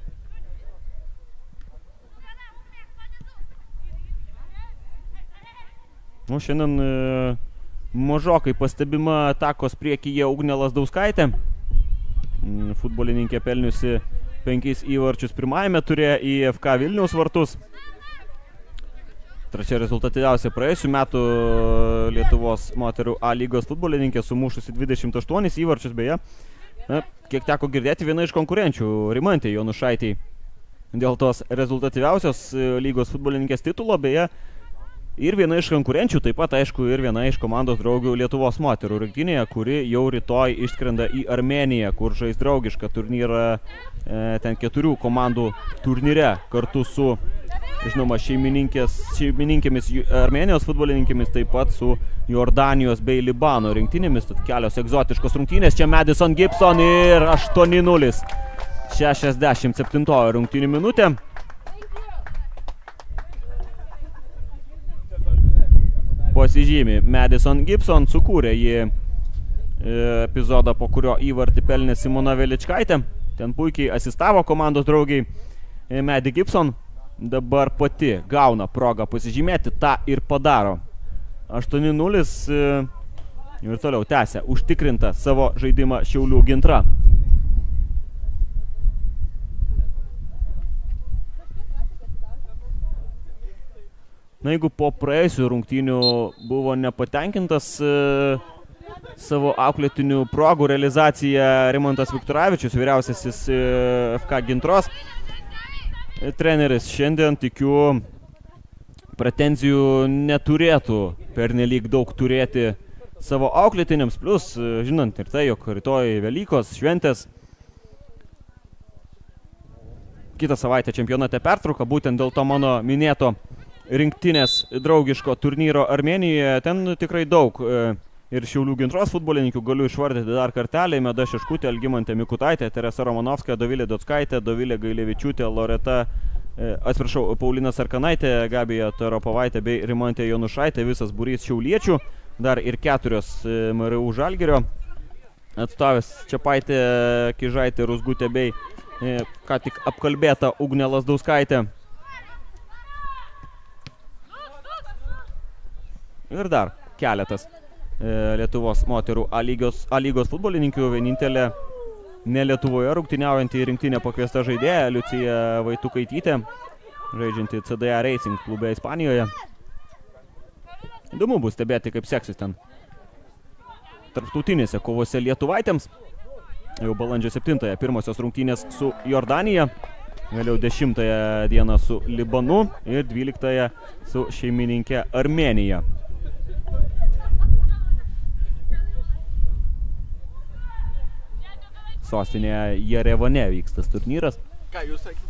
Nu, šiandien e, mažokai pastebima atakos priekyje Ugnė Lazdauskaitė. Mm, futbolininkė pelniusi penkis įvarčius pirmajame ture į F K Vilniaus vartus. Trečia rezultatyviausia praėjusių metų Lietuvos moterų A lygos futbolininkė, sumušusi dvidešimt aštuonis įvarčius beje. Na, kiek teko girdėti, viena iš konkurenčių Rimantė Jonušaitei dėl tos rezultatyviausios lygos futbolininkės titulo, beje. Ir viena iš konkurenčių, taip pat aišku ir viena iš komandos draugių Lietuvos moterų rinktinėje, kuri jau rytoj išskrenda į Armėniją, kur žais draugišką turnyrą e, ten keturių komandų turnyre kartu su, žinoma, šeimininkėmis Armėnijos futbolininkėmis, taip pat su Jordanijos bei Libano rinktinėmis. Tad kelios egzotiškos rungtynės. Čia Madison Gibson ir aštuoni nulis. šešiasdešimt septintoji rungtynių minutė. Pasižymi Madison Gibson, sukūrė jį e, epizodą, po kurio įvartį pelnė Simona Veličkaitė. Ten puikiai asistavo komandos draugiai e, Maddie Gibson. Dabar pati gauna progą pasižymėti, tą ir padaro. aštuoni nulis e, ir toliau tęsia užtikrintą savo žaidimą Šiaulių Gintra. Na, jeigu po praėjusių rungtynių buvo nepatenkintas e, savo auklėtinių progų realizacija Rimantas Viktoravičius, vyriausiasis e, F K Gintros e, treneris, šiandien tikiu pretenzijų neturėtų pernelyg daug turėti savo auklėtiniams, plus e, žinant ir tai, jog rytoj Velykos šventės, kitą savaitę čempionate pertrauka, būtent dėl to mano minėto rinktinės draugiško turnyro Armėnijoje. Ten tikrai daug e, ir Šiaulių Gintros futbolininkų, galiu išvardyti dar kartelį: Meda Šeškutė, Algimantė Mikutaitė, Teresa Romanovska, Dovilė Dockaitė, Dovilė Gailevičiūtė, Loreta, e, atsiprašau, Paulina Sarkanaitė, Gabija Tarapovaitė bei Rimantė Jonušaitė, visas būrys šiauliečių, dar ir keturios e, M R U Žalgirio atstovės: Čepaitė, Kižaitė, Ruzgutė bei e, ką tik apkalbėta Ugnė Lazdauskaitė. Ir dar keletas e, Lietuvos moterų A lygos, A lygos futbolininkių. Vienintelė ne Lietuvoje rungtyniaujantį rinktinę pakviesta žaidėja Liucija Vaitukaitytė, žaidžianti C D A Racing klube Ispanijoje. Įdomu bus stebėti, kaip seksis ten tarptautinėse kovose lietuvaitėms. Jau balandžio septintąją pirmosios rungtynės su Jordanija, vėliau dešimtąją dieną su Libanu ir dvyliktąją su šeimininkė Armėnija. Sostinėje Jerevane vykstas turnyras. Ką jūs sakysime?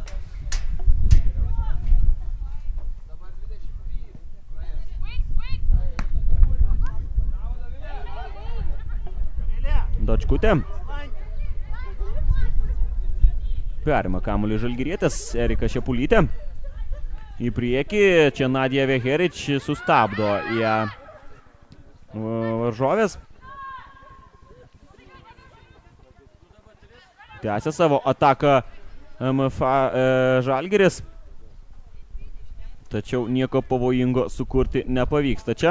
Dočkutė. Perima kamuolį žalgirietis, Erika Šepulytė. Į priekį, čia Nadija Veherič sustabdo ją varžovės. Tęsia savo ataką M F A e, Žalgiris. Tačiau nieko pavojingo sukurti nepavyksta čia.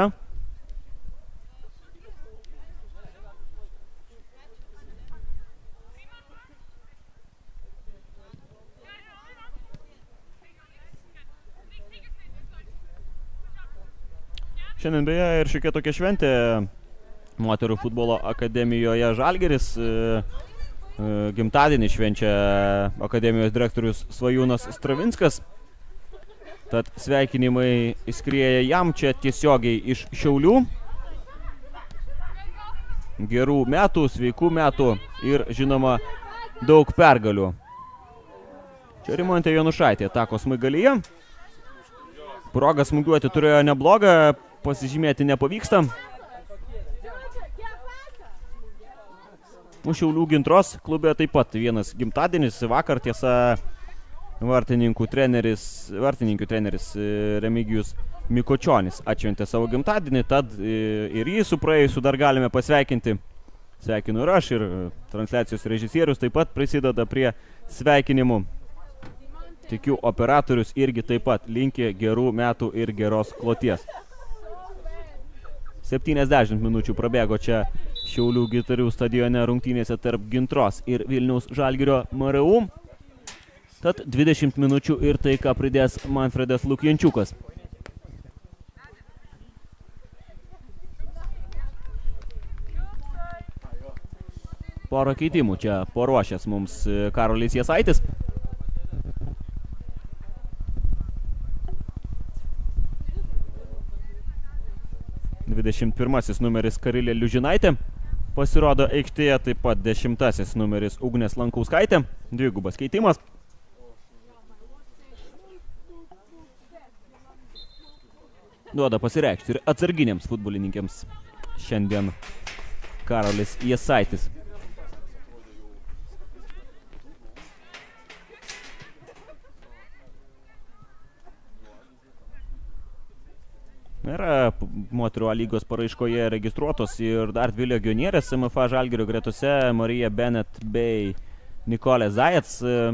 Šiandien beje ir šiokia tokia šventė moterų futbolo akademijoje Žalgiris. Gimtadienį švenčia akademijos direktorius Svajūnas Stravinskas. Tad sveikinimai įskrieja jam čia tiesiogiai iš Šiaulių. Gerų metų, sveikų metų ir žinoma daug pergalių. Čia Rimantė Jonušaitė atako smaigalyje. Progą smūgiuoti turėjo neblogą, pasižymėti nepavyksta. Už Šiaulių Gintros klube taip pat vienas gimtadienis. Vakar tiesa vartininkų treneris, vartininkų treneris Remigijus Mikočionis atšventė savo gimtadienį, tad ir jį su praėjusiu dar galime pasveikinti. Sveikinu ir aš, ir transliacijos režisierius taip pat prisideda prie sveikinimų. Tikiu, operatorius irgi taip pat linki gerų metų ir geros kloties. septyniasdešimt minučių prabėgo čia Šiaulių Gitarių stadione rungtynėse tarp Gintros ir Vilniaus Žalgirio M R U. Tad dvidešimt minučių ir tai, ką pridės Manfredas Lukjančiukas. Porą keitimų čia paruošęs mums Karolis Jasaitis. dvidešimt pirmasis numeris Karilė Liužinaitė pasirodo aikštėje, taip pat dešimtasis numeris Ugnės Lankauskaitė. Dvigubas keitimas. Duoda pasireikšti ir atsarginiams futbolininkėms šiandien Karolis Jasaitis. Yra moterų A lygos paraiškoje registruotos ir dar dvi legionierės M F A Žalgirio gretose, Marija Bennett bei Nikolė Zajec.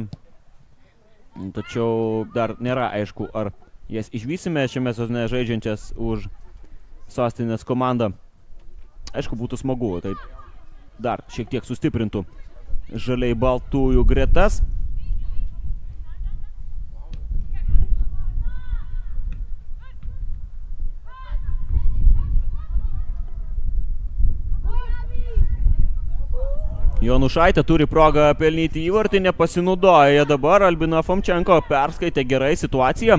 Tačiau dar nėra aišku, ar jas išvysime šiame sezone žaidžiančias už sostinės komandą. Aišku, būtų smagu, tai dar šiek tiek sustiprintų žaliai baltųjų gretas. Jonušaitė turi progą pelnyti įvartį, nepasinaudoja dabar. Albina Fomčenko perskaitė gerai situaciją.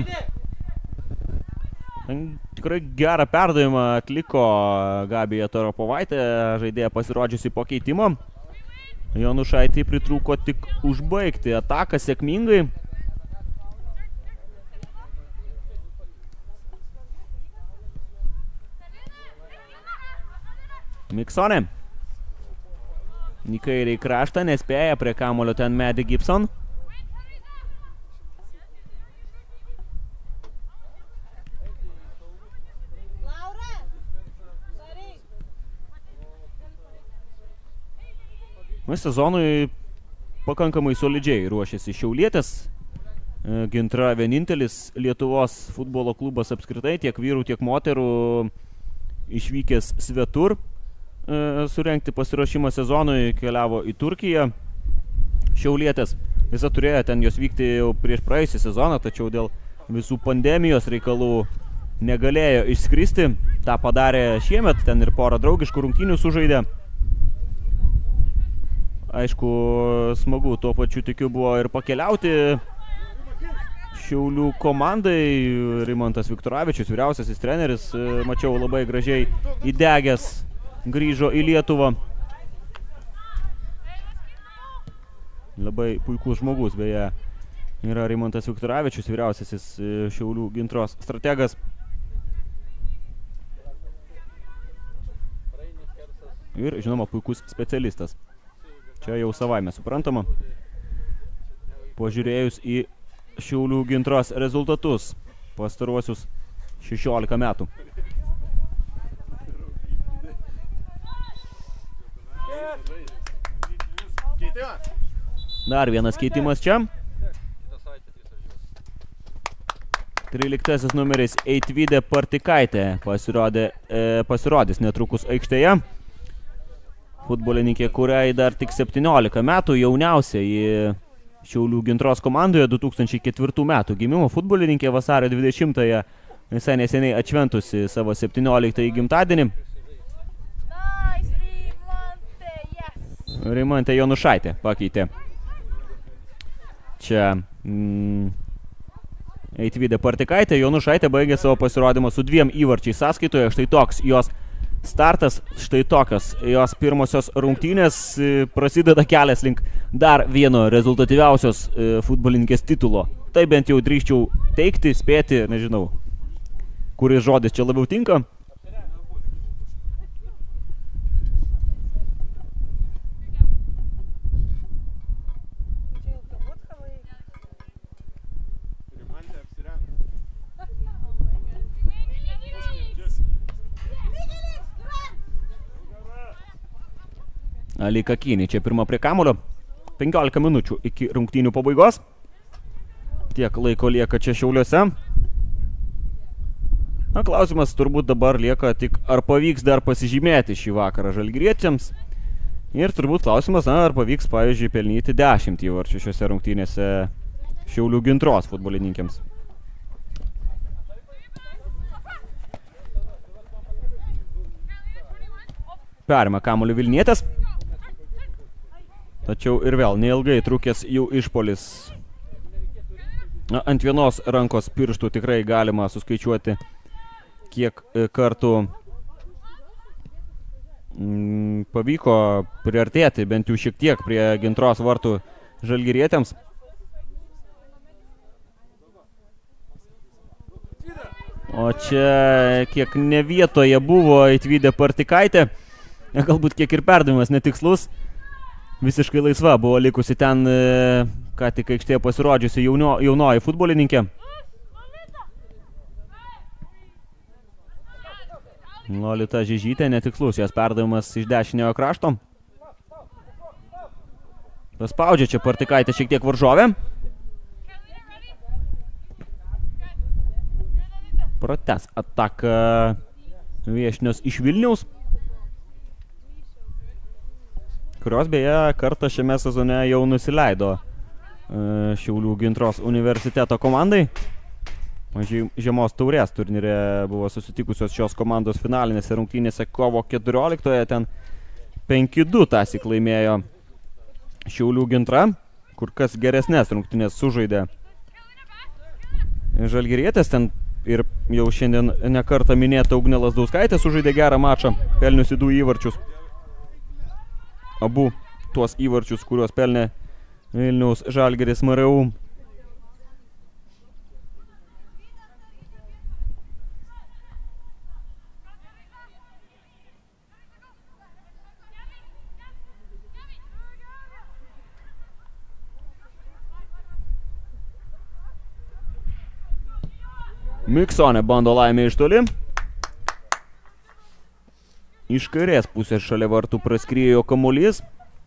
Tikrai gerą perdavimą atliko Gabija Tarapovaitė, žaidėja pasirodžiusi po keitimo. Jonušaitė pritrūko tik užbaigti ataką sėkmingai. Miksonė. Į kairį kraštą, nespėja prie kamulio ten Maddie Gibson. Sezonui pakankamai solidžiai ruošiasi šiaulietės. Gintra vienintelis Lietuvos futbolo klubas apskritai, tiek vyrų, tiek moterų išvykęs svetur. Surengti pasiruošimą sezonui, keliavo į Turkiją. Šiaulietės visą turėjo ten jos vykti jau prieš praėjusį sezoną, tačiau dėl visų pandemijos reikalų negalėjo išskristi. Ta padarė šiemet, ten ir porą draugiškų rungtynių sužaidė. Aišku, smagu, tuo pačiu tikiu buvo ir pakeliauti Šiaulių komandai. Rimantas Viktoravičius, vyriausiasis treneris, mačiau labai gražiai įdegęs, grįžo į Lietuvą. Labai puikus žmogus, beje, yra Rimantas Viktoravičius, vyriausiasis Šiaulių Gintros strategas. Ir, žinoma, puikus specialistas. Čia jau savaime suprantama. Pažiūrėjus į Šiaulių Gintros rezultatus pastaruosius šešiolika metų. Dar vienas keitimas čia. tryliktasis numeris Eitvidė Partikaitė pasirodė, e, pasirodys netrukus aikštėje. Futbolininkė, kuriai dar tik septyniolika metų, jauniausia į Šiaulių Gintros komandoje, du tūkstančiai ketvirtų metų gimimo futbolininkė, vasario dvidešimtąją visai neseniai atšventusi savo septynioliktąjį gimtadienį. Rimantė Jonušaitė pakeitė. Čia mm, Eitvidė Partikaitė. Jonušaitė baigė savo pasirodymą su dviem įvarčiais sąskaitoje. Štai toks jos startas, štai tokios jos pirmosios rungtynės. Prasideda kelias link dar vieno rezultatyviausios futbolininkės titulo. Tai bent jau drįsčiau teikti, spėti, nežinau, kuris žodis čia labiau tinka. Alika Kinį čia pirma prie kamulio. penkiolika minučių iki rungtynių pabaigos. Tiek laiko lieka čia Šiauliuose. Na, klausimas turbūt dabar lieka tik, ar pavyks dar pasižymėti šį vakarą žalgiriečiams. Ir turbūt klausimas, na, ar pavyks, pavyzdžiui, pelnyti dešimt įvarčių šiuose rungtynėse Šiaulių Gintros futbolininkėms. Perima kamuolį Vilnietės. Tačiau ir vėl neilgai trukęs jų išpolis. Na, ant vienos rankos pirštų tikrai galima suskaičiuoti, kiek kartų mm, pavyko priartėti bent jau šiek tiek prie Gintros vartų žalgirietėms. O čia kiek ne vietoje buvo Eitvidė Partikaitė. Galbūt kiek ir perdavimas netikslus. Visiškai laisva buvo likusi ten, ką tik aikštėje pasirodžiusi jaunio, jaunoji futbolininkė. Lolita Žižytė, netikslus jos perdavimas iš dešiniojo krašto. Paspaudžia čia Partikaitė šiek tiek varžovė. Prates ataka viešnios iš Vilniaus, kurios beje kartą šiame sezone jau nusileido Šiaulių Gintros universiteto komandai. Žiemos taurės turnyre buvo susitikusios šios komandos finalinėse rungtynėse kovo keturioliktoje. Ten penki du tąsyk laimėjo Šiaulių Gintra, kur kas geresnės rungtynės sužaidė žalgirietės. Ten ir jau šiandien nekartą minėta Ugnė Lazdauskaitė sužaidė gerą mačą, pelniusi du įvarčius. Abu tuos įvarčius, kuriuos pelnė Vilniaus Žalgiris M R U. Miksonė bando laimę iš toli. Iš kairės pusės šalia vartų praskriejo kamuolys.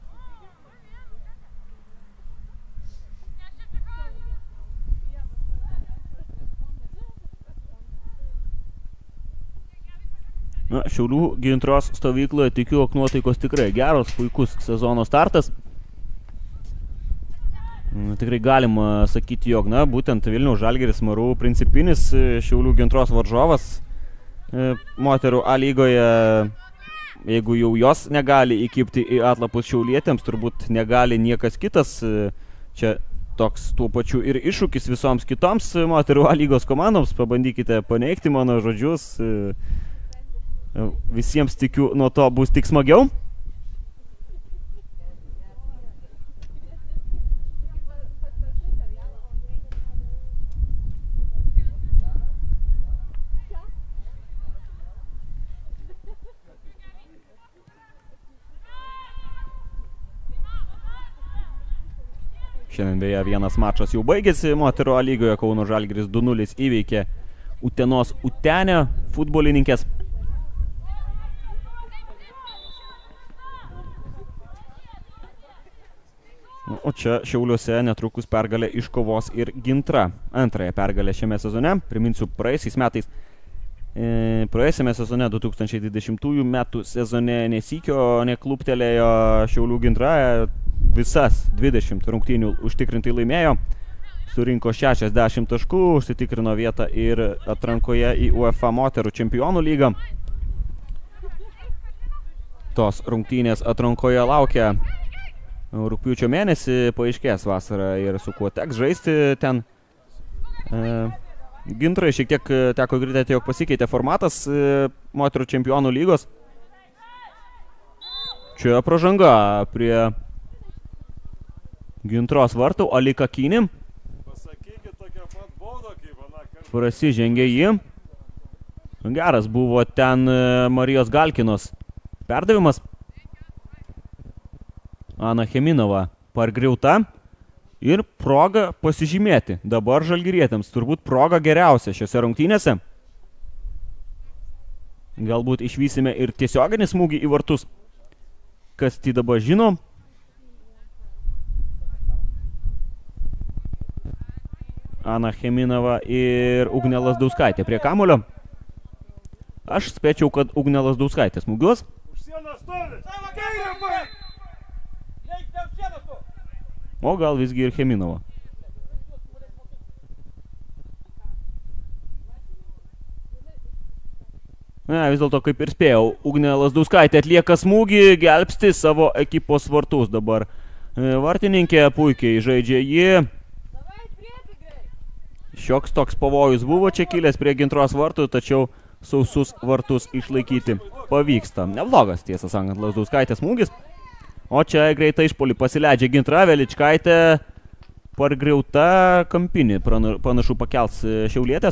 Na, Šiaulių Gintros stovykloje tikiu, jog nuotaikos tikrai geros, puikus sezono startas. Tikrai galima sakyti, jog, na, būtent Vilniaus Žalgiris Marų principinis Šiaulių Gintros varžovas moterų A lygoje, jeigu jau jos negali įkipti į atlapus šiaulietėms, turbūt negali niekas kitas. Čia toks tuo pačiu ir iššūkis visoms kitoms moterų A lygos komandoms. Pabandykite paneigti mano žodžius. Visiems tikiu, nuo to bus tik smagiau. Šiandien beje vienas mačas jau baigėsi moterų A lygoje. Kauno Žalgiris du nulis įveikė Utenos Utenę futbolininkės. O čia Šiauliuose netrukus pergalę iškovos ir Gintra. Antrąją pergalę šiame sezone. Priminsiu, praėjusiais metais, e, praėjusiame sezone du tūkstančiai dvidešimtųjų metų sezone nesykio nekluptelėjo Šiaulių Gintra. Visas dvidešimt rungtynių užtikrintai laimėjo. Surinko šešiasdešimt taškų, užsitikrino vietą ir atrankoje į UEFA moterų čempionų lygą. Tos rungtynės atrankoje laukia rugpjūčio mėnesį, paaiškės vasarą ir su kuo teks žaisti ten. E, Gintrai šiek tiek teko girdėti, jog pasikeitė formatas e, moterų čempionų lygos. Čia pražanga prie Gintros vartų, Alika Kynim. Prasižengė jį. Geras buvo ten Marijos Galkinos perdavimas. Ana Cheminova pargriauta. Ir proga pasižymėti. Dabar žalgirietėms turbūt proga geriausia šiose rungtynėse. Galbūt išvysime ir tiesioginį smūgį į vartus. Kas tai dabar žino? Ana Cheminova ir Ugnė Lazdauskaitė prie kamulio. Aš spėčiau, kad Ugnė Lazdauskaitė smūgiuos. O gal visgi ir Cheminova. Ne, vis dėlto kaip ir spėjau, Ugnė Lazdauskaitė atlieka smūgį, gelbsti savo ekipos vartus dabar. Vartininkė puikiai žaidžia jį. Šioks toks pavojus buvo čia kilęs prie Gintros vartų, tačiau sausus vartus išlaikyti pavyksta. Neblogas, tiesą sakant, Lazdauskaitės smūgis. O čia greitai išpolį pasileidžia Gintra, Veličkaitė pargriauta kampinį, panašu pakels šiaulietės.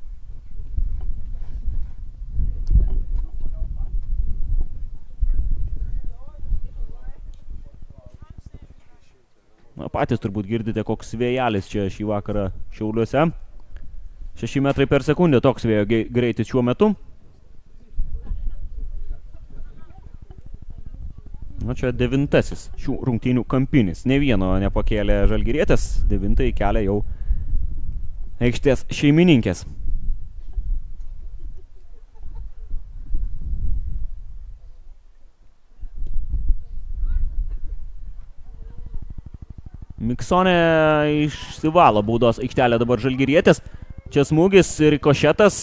Na, patys turbūt girdite, koks vėjelis čia šį vakarą Šiauliuose. šeši metrai per sekundę toks vėjo greitis šiuo metu. Na, čia devintasis šių rungtynių kampinis. Ne vieno nepakėlė žalgirietės, devintai kelia jau aikštės šeimininkės. Miksonė išsivalo baudos aikštelę dabar žalgirietės. Čia smūgis, rikošetas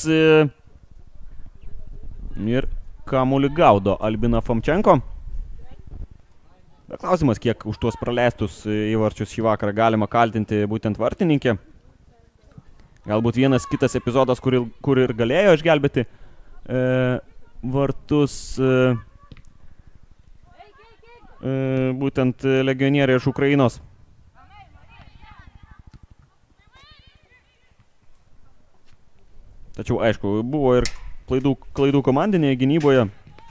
ir kamuolį gaudo Albina Fomčenko. Klausimas, kiek už tuos praleistus įvarčius šį vakarą galima kaltinti būtent vartininkė. Galbūt vienas kitas epizodas, kur, kur ir galėjo išgelbėti e, vartus e, e, būtent legionieriai iš Ukrainos. Tačiau, aišku, buvo ir klaidų, klaidų komandinėje gynyboje.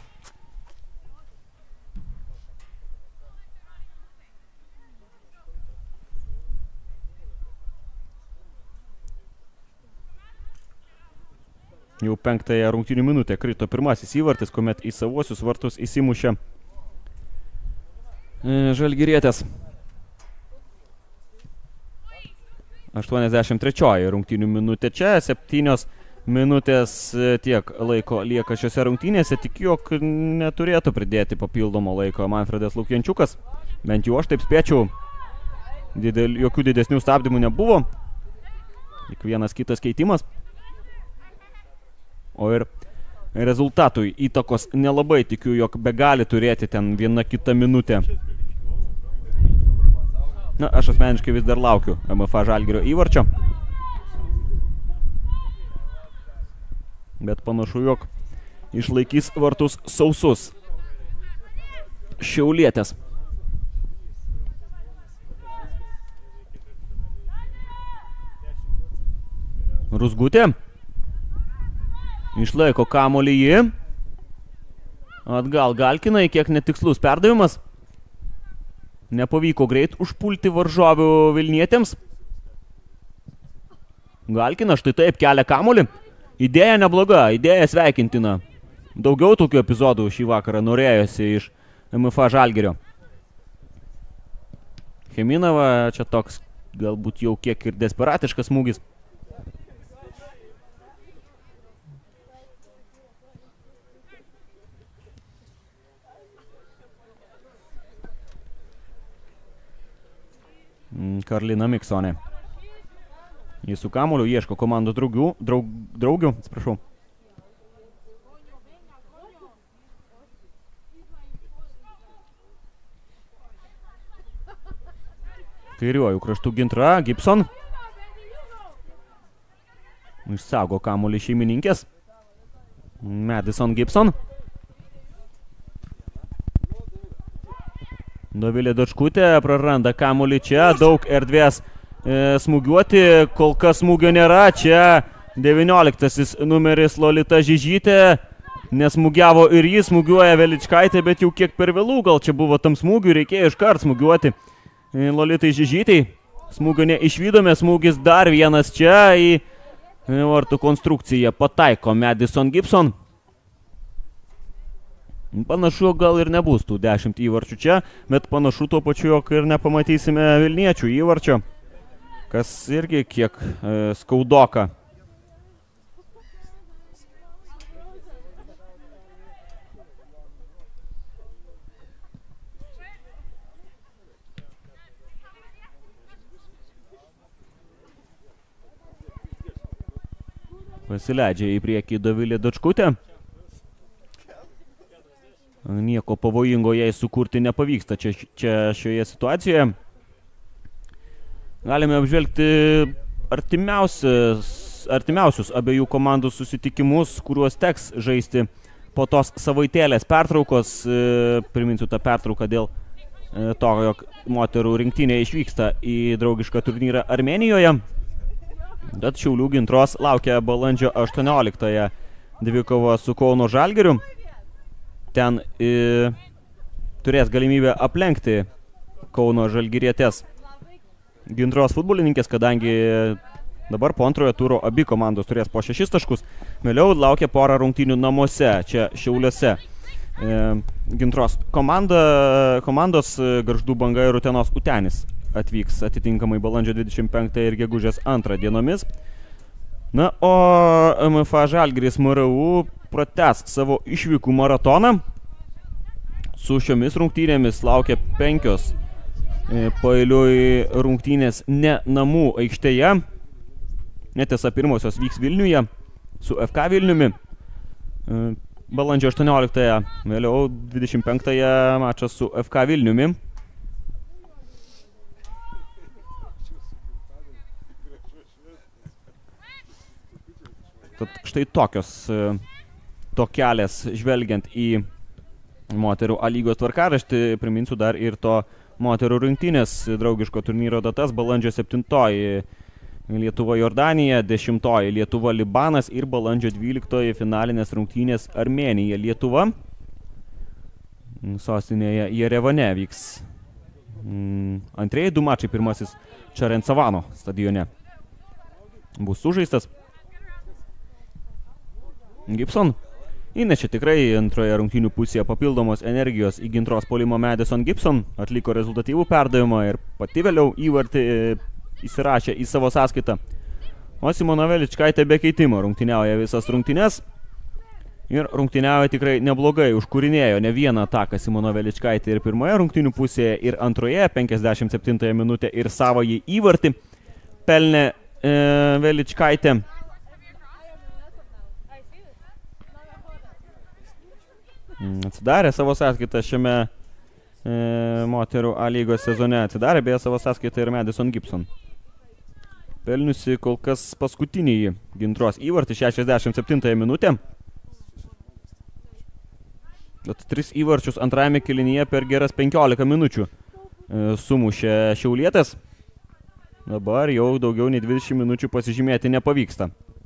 Jau penktąją rungtynių minutę krito pirmasis įvartis, kuomet į savuosius vartus įsimušė žalgirietės. aštuoniasdešimt trečioji rungtynių minutė čia, septynios minutės tiek laiko lieka šiose rungtynėse, tik jog neturėtų pridėti papildomo laiko Manfredas Lukjančiukas, bent jau aš taip spėčiau. Didel, jokių didesnių stabdymų nebuvo. Tik vienas kitas keitimas. O ir rezultatui įtakos nelabai, tikiu, jog be gali turėti ten viena kita minutė. Na, aš asmeniškai vis dar laukiu M F A Žalgirio įvarčio. Bet panašu, jog išlaikys vartus sausus šiaulietės. Ruzgutė. Išlaiko kamuolį jį. Atgal Galkinai, kiek netikslus perdavimas. Nepavyko greit užpulti varžovių Vilnietėms. Galkinas štai taip kelia kamuolį. Idėja nebloga, idėja sveikintina. Daugiau tokių epizodų šį vakarą norėjosi iš M F A Žalgirio. Cheminova, čia toks galbūt jau kiek ir desperatiškas smūgis. Karlina Miksonė. Jis su kamuoliu ieško komandos draugių, draug, draugių, atsiprašau. Kairiuoju kraštų gintra, Gibson. Išsaugo kamuolį šeimininkės. Madison Gibson. Dovilė Dočkutė praranda kamuolį čia, daug erdvės e, smūgiuoti, kol kas smūgio nėra, čia devynioliktasis numeris Lolita Žižytė, nesmūgiavo ir jis, smūgiuoja Veličkaitė, bet jau kiek per vėlų, gal čia buvo tam smūgiui, reikėjo iškart smūgiuoti e, Lolitai Žižytei, smūgio neišvydome, smūgis dar vienas čia į e, vartų konstrukciją, pataiko Madison Gibson. Panašu, gal ir nebus tų dešimt įvarčių čia, bet panašu tuo pačiu, jog ir nepamatysime Vilniečių įvarčio, kas irgi kiek e, skaudoka. Pasileidžia į priekį Dovilė Dočkutė. Nieko pavojingo jai sukurti nepavyksta čia, čia šioje situacijoje. Galime apžvelgti artimiausius, artimiausius abiejų komandų susitikimus, kuriuos teks žaisti po tos savaitėlės pertraukos. Priminsiu tą pertrauką dėl to, jog moterų rinktinė išvyksta į draugišką turnyrą Armėnijoje. Bet Šiaulių Gintros laukia balandžio aštuonioliktąją dvikova su Kauno Žalgiriu. Ten e, turės galimybę aplenkti Kauno Žalgirietės Gintros futbolininkės, kadangi dabar po antrojo turo abi komandos turės po šešis taškus. Vėliau laukia porą rungtynių namuose, čia Šiauliuose. E, Gintros komanda, komandos Gargždų Banga ir Utenos Utenis atvyks atitinkamai balandžio dvidešimt penktąją ir gegužės antrą dienomis. Na, o M F A Žalgiris M R U pratęs savo išvykų maratoną. Su šiomis rungtynėmis laukia penkios e, paeiliui rungtynės ne namų aikštėje. Netiesa, pirmosios vyks Vilniuje su F K Vilniumi. E, balandžio aštuonioliktąją, vėliau dvidešimt penktąją mačas su F K Vilniumi. Tad štai tokios e, tokelės žvelgiant į moterų A lygos tvarkaraštį. Priminsiu dar ir to moterų rinktinės draugiško turnyro datas. Balandžio septintoji Lietuva Jordanija, dešimtoji Lietuva Libanas ir balandžio dvyliktoji finalinės rungtynės Armėnija Lietuva. Sostinėje Jerevane vyks antrieji du mačai, pirmasis Čarencavano stadione bus sužaistas. Gibson įnešė tikrai antroje rungtynių pusėje papildomos energijos į Gintros puolimo. Madison Gibson atliko rezultatyvų perdavimą ir pati vėliau įvartį įsirašė į savo sąskaitą. O Simona Veličkaitė be keitimo rungtyniauja visas rungtynes. ir rungtyniavo tikrai neblogai, užkūrinėjo ne vieną ataką Simona Veličkaitė ir pirmoje rungtynių pusėje, ir antroje, penkiasdešimt septintąją minutę ir savąjį įvartį pelnė e, Veličkaitė. Atsidarė savo sąskaitą šiame e, moterų A lygos sezone, atsidarė beje savo sąskaitą ir Madison Gibson. Pelniusi kol kas paskutinį Gintros įvartį šešiasdešimt septintąją minutę. Bet tris įvarčius antrajame kėlinyje per geras penkiolika minučių e, sumušė šiaulietės. Dabar jau daugiau nei dvidešimt minučių pasižymėti nepavyksta.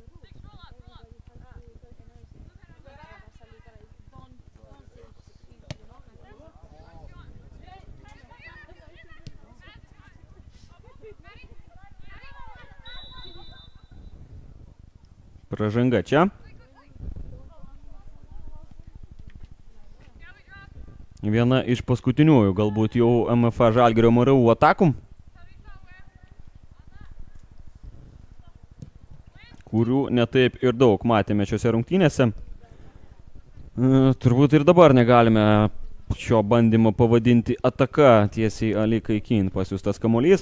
Pražanga čia. Viena iš paskutiniųjų, galbūt jau M F A Žalgirio M R U atakų, kurių netaip ir daug matėme šiose rungtynėse. Turbūt ir dabar negalime šio bandymo pavadinti ataka, tiesiai Ali Kaikin pasiųstas kamuolys.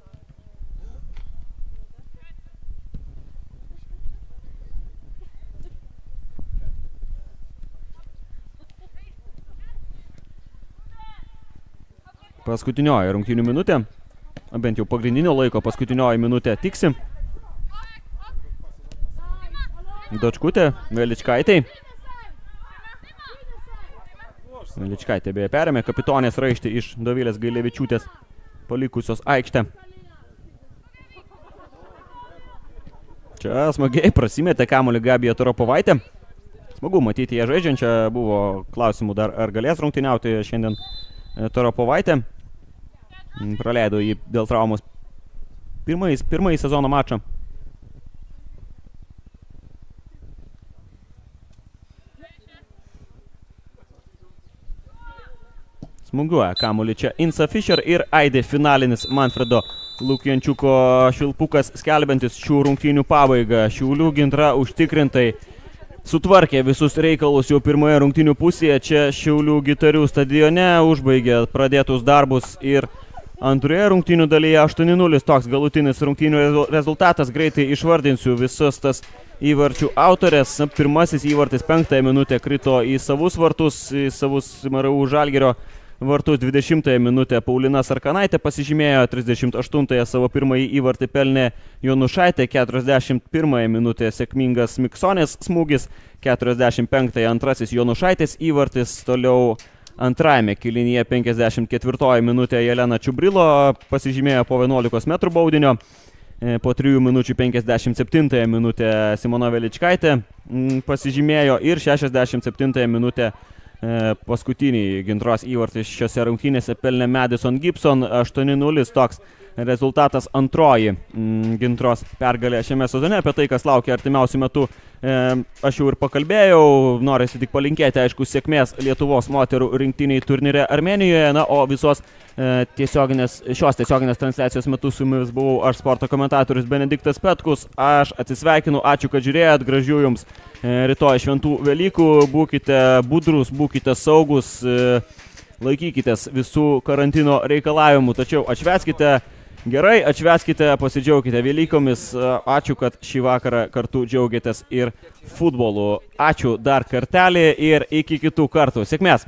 Paskutinioji rungtynių minutė, bent jau pagrindinio laiko paskutinioji minutė tiksi. Dočkutė, Veličkaitė. Veličkaitė beje perėmė kapitonės raištį iš Dovilės Gailevičiūtės palikusios aikštę. Čia smagiai prasimėtė kamuolį Gabija Toropovaitė. Smagu matyti ją žaidžiančią, buvo klausimų dar, ar galės rungtyniauti šiandien Toropovaitė. Praleido jį dėl traumos pirmąjį, pirmąjį sezono mačą. Smūgiuoja kamuolį čia Insa Fischer ir aidė finalinis Manfredo Lukiančiuko švilpukas, skelbiantis šių rungtynių pabaigą. Šiaulių Gintra užtikrintai sutvarkė visus reikalus jau pirmoje rungtynių pusėje. Čia Šiaulių Gitarių stadione užbaigė pradėtus darbus ir antroje rungtynių dalyje aštuoni nulis toks galutinis rungtynių rezultatas. Greitai išvardinsiu visus tas įvarčių autorės. Pirmasis įvartis penktąją minutę krito į savus vartus, į savus M R U Žalgirio vartus. dvidešimtąją minutę Paulina Sarkanaitė pasižymėjo, trisdešimt aštuntąją savo pirmąjį įvartį pelnė Jonušaitė, keturiasdešimt pirmąją minutę sėkmingas Miksonės smūgis, keturiasdešimt penktąją antrasis Jonušaitės įvartis, toliau antrajame kėlinyje penkiasdešimt ketvirtoji minutė Jelena Čiubrilo pasižymėjo po vienuolikos metrų baudinio, po trijų minučių penkiasdešimt septintąją minutę Simona Veličkaitė pasižymėjo ir šešiasdešimt septintąją minutę paskutinį Gintros įvartį šiose rungtynėse pelnė Madison Gibson. Aštuoni nulis toks rezultatas, antroji Gintros pergalė šiame sezone. Apie tai, kas laukia artimiausių metų, aš jau ir pakalbėjau. Norisi tik palinkėti, aišku, sėkmės Lietuvos moterų rinktiniai turnyre Armėnijoje. Na, o visos tiesioginės, šios tiesioginės transliacijos metu su jumis buvau aš, sporto komentatorius Benediktas Petkus. Aš atsisveikinu, ačiū, kad žiūrėjot, gražių jums rytoj šventų Velykų. Būkite budrus, būkite saugus, laikykitės visų karantino reikalavimų, tačiau atšvęskite gerai, atšvęskite, pasidžiaugkite Velykomis. Ačiū, kad šį vakarą kartu džiaugiatės ir futbolu. Ačiū dar kartelį ir iki kitų kartų. Sėkmės!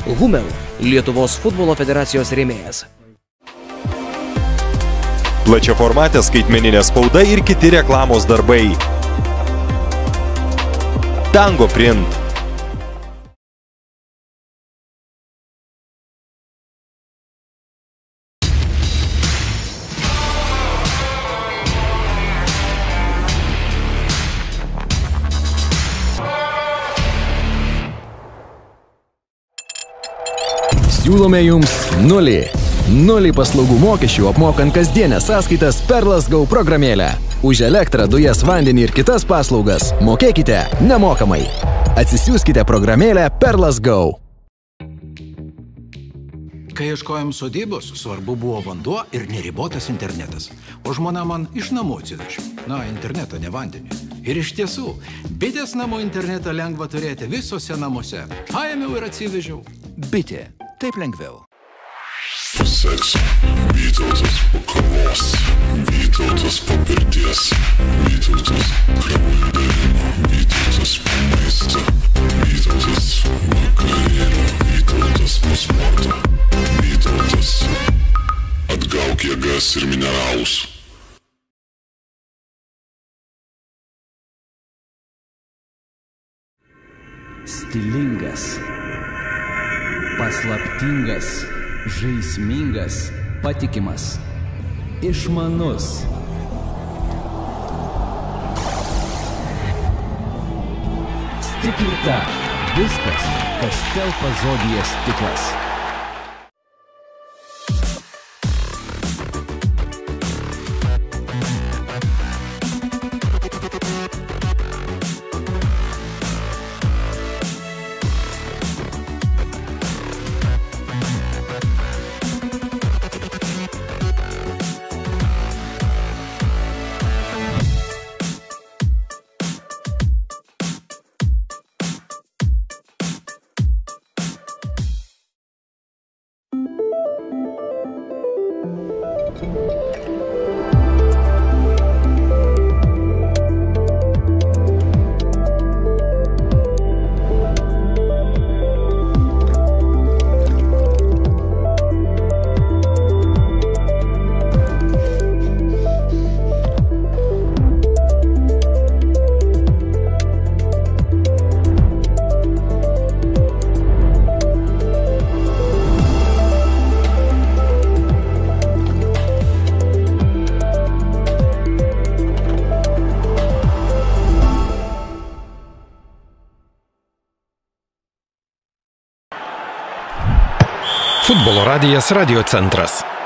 Humel, Lietuvos futbolo federacijos rėmėjas. Plačiaformatė skaitmeninė spauda ir kiti reklamos darbai. Tango Print. Siūlome jums nulį. Nulį paslaugų mokesčių apmokant kasdienės sąskaitas Perlas Go programėlę. Už elektrą, dujas, vandenį ir kitas paslaugas mokėkite nemokamai. Atsisiųskite programėlę Perlas Go. Kai ieškojom sodybos, svarbu buvo vanduo ir neribotas internetas. O žmona man iš namų atsivežė. Na, internetą, ne vandenį. Ir iš tiesų, bitės namų internetą lengva turėti visose namuose. Paėmiau ir atsivežiau. Bitė. Taip lengviau. Seksą, Vytautas po kavos, Vytautas po pirties, Vytautas kremų darimo, Vytautas po maistą, Vytautas vakarėlio, Vytautas po sportą, Vytautas atgauk jėgas ir mineralus. Stilingas, paslaptingas, žaismingas, patikimas, išmanus. Stiklita. Viskas, kas telpa žodyje stiklas. Futbolo radijas Radio Centras.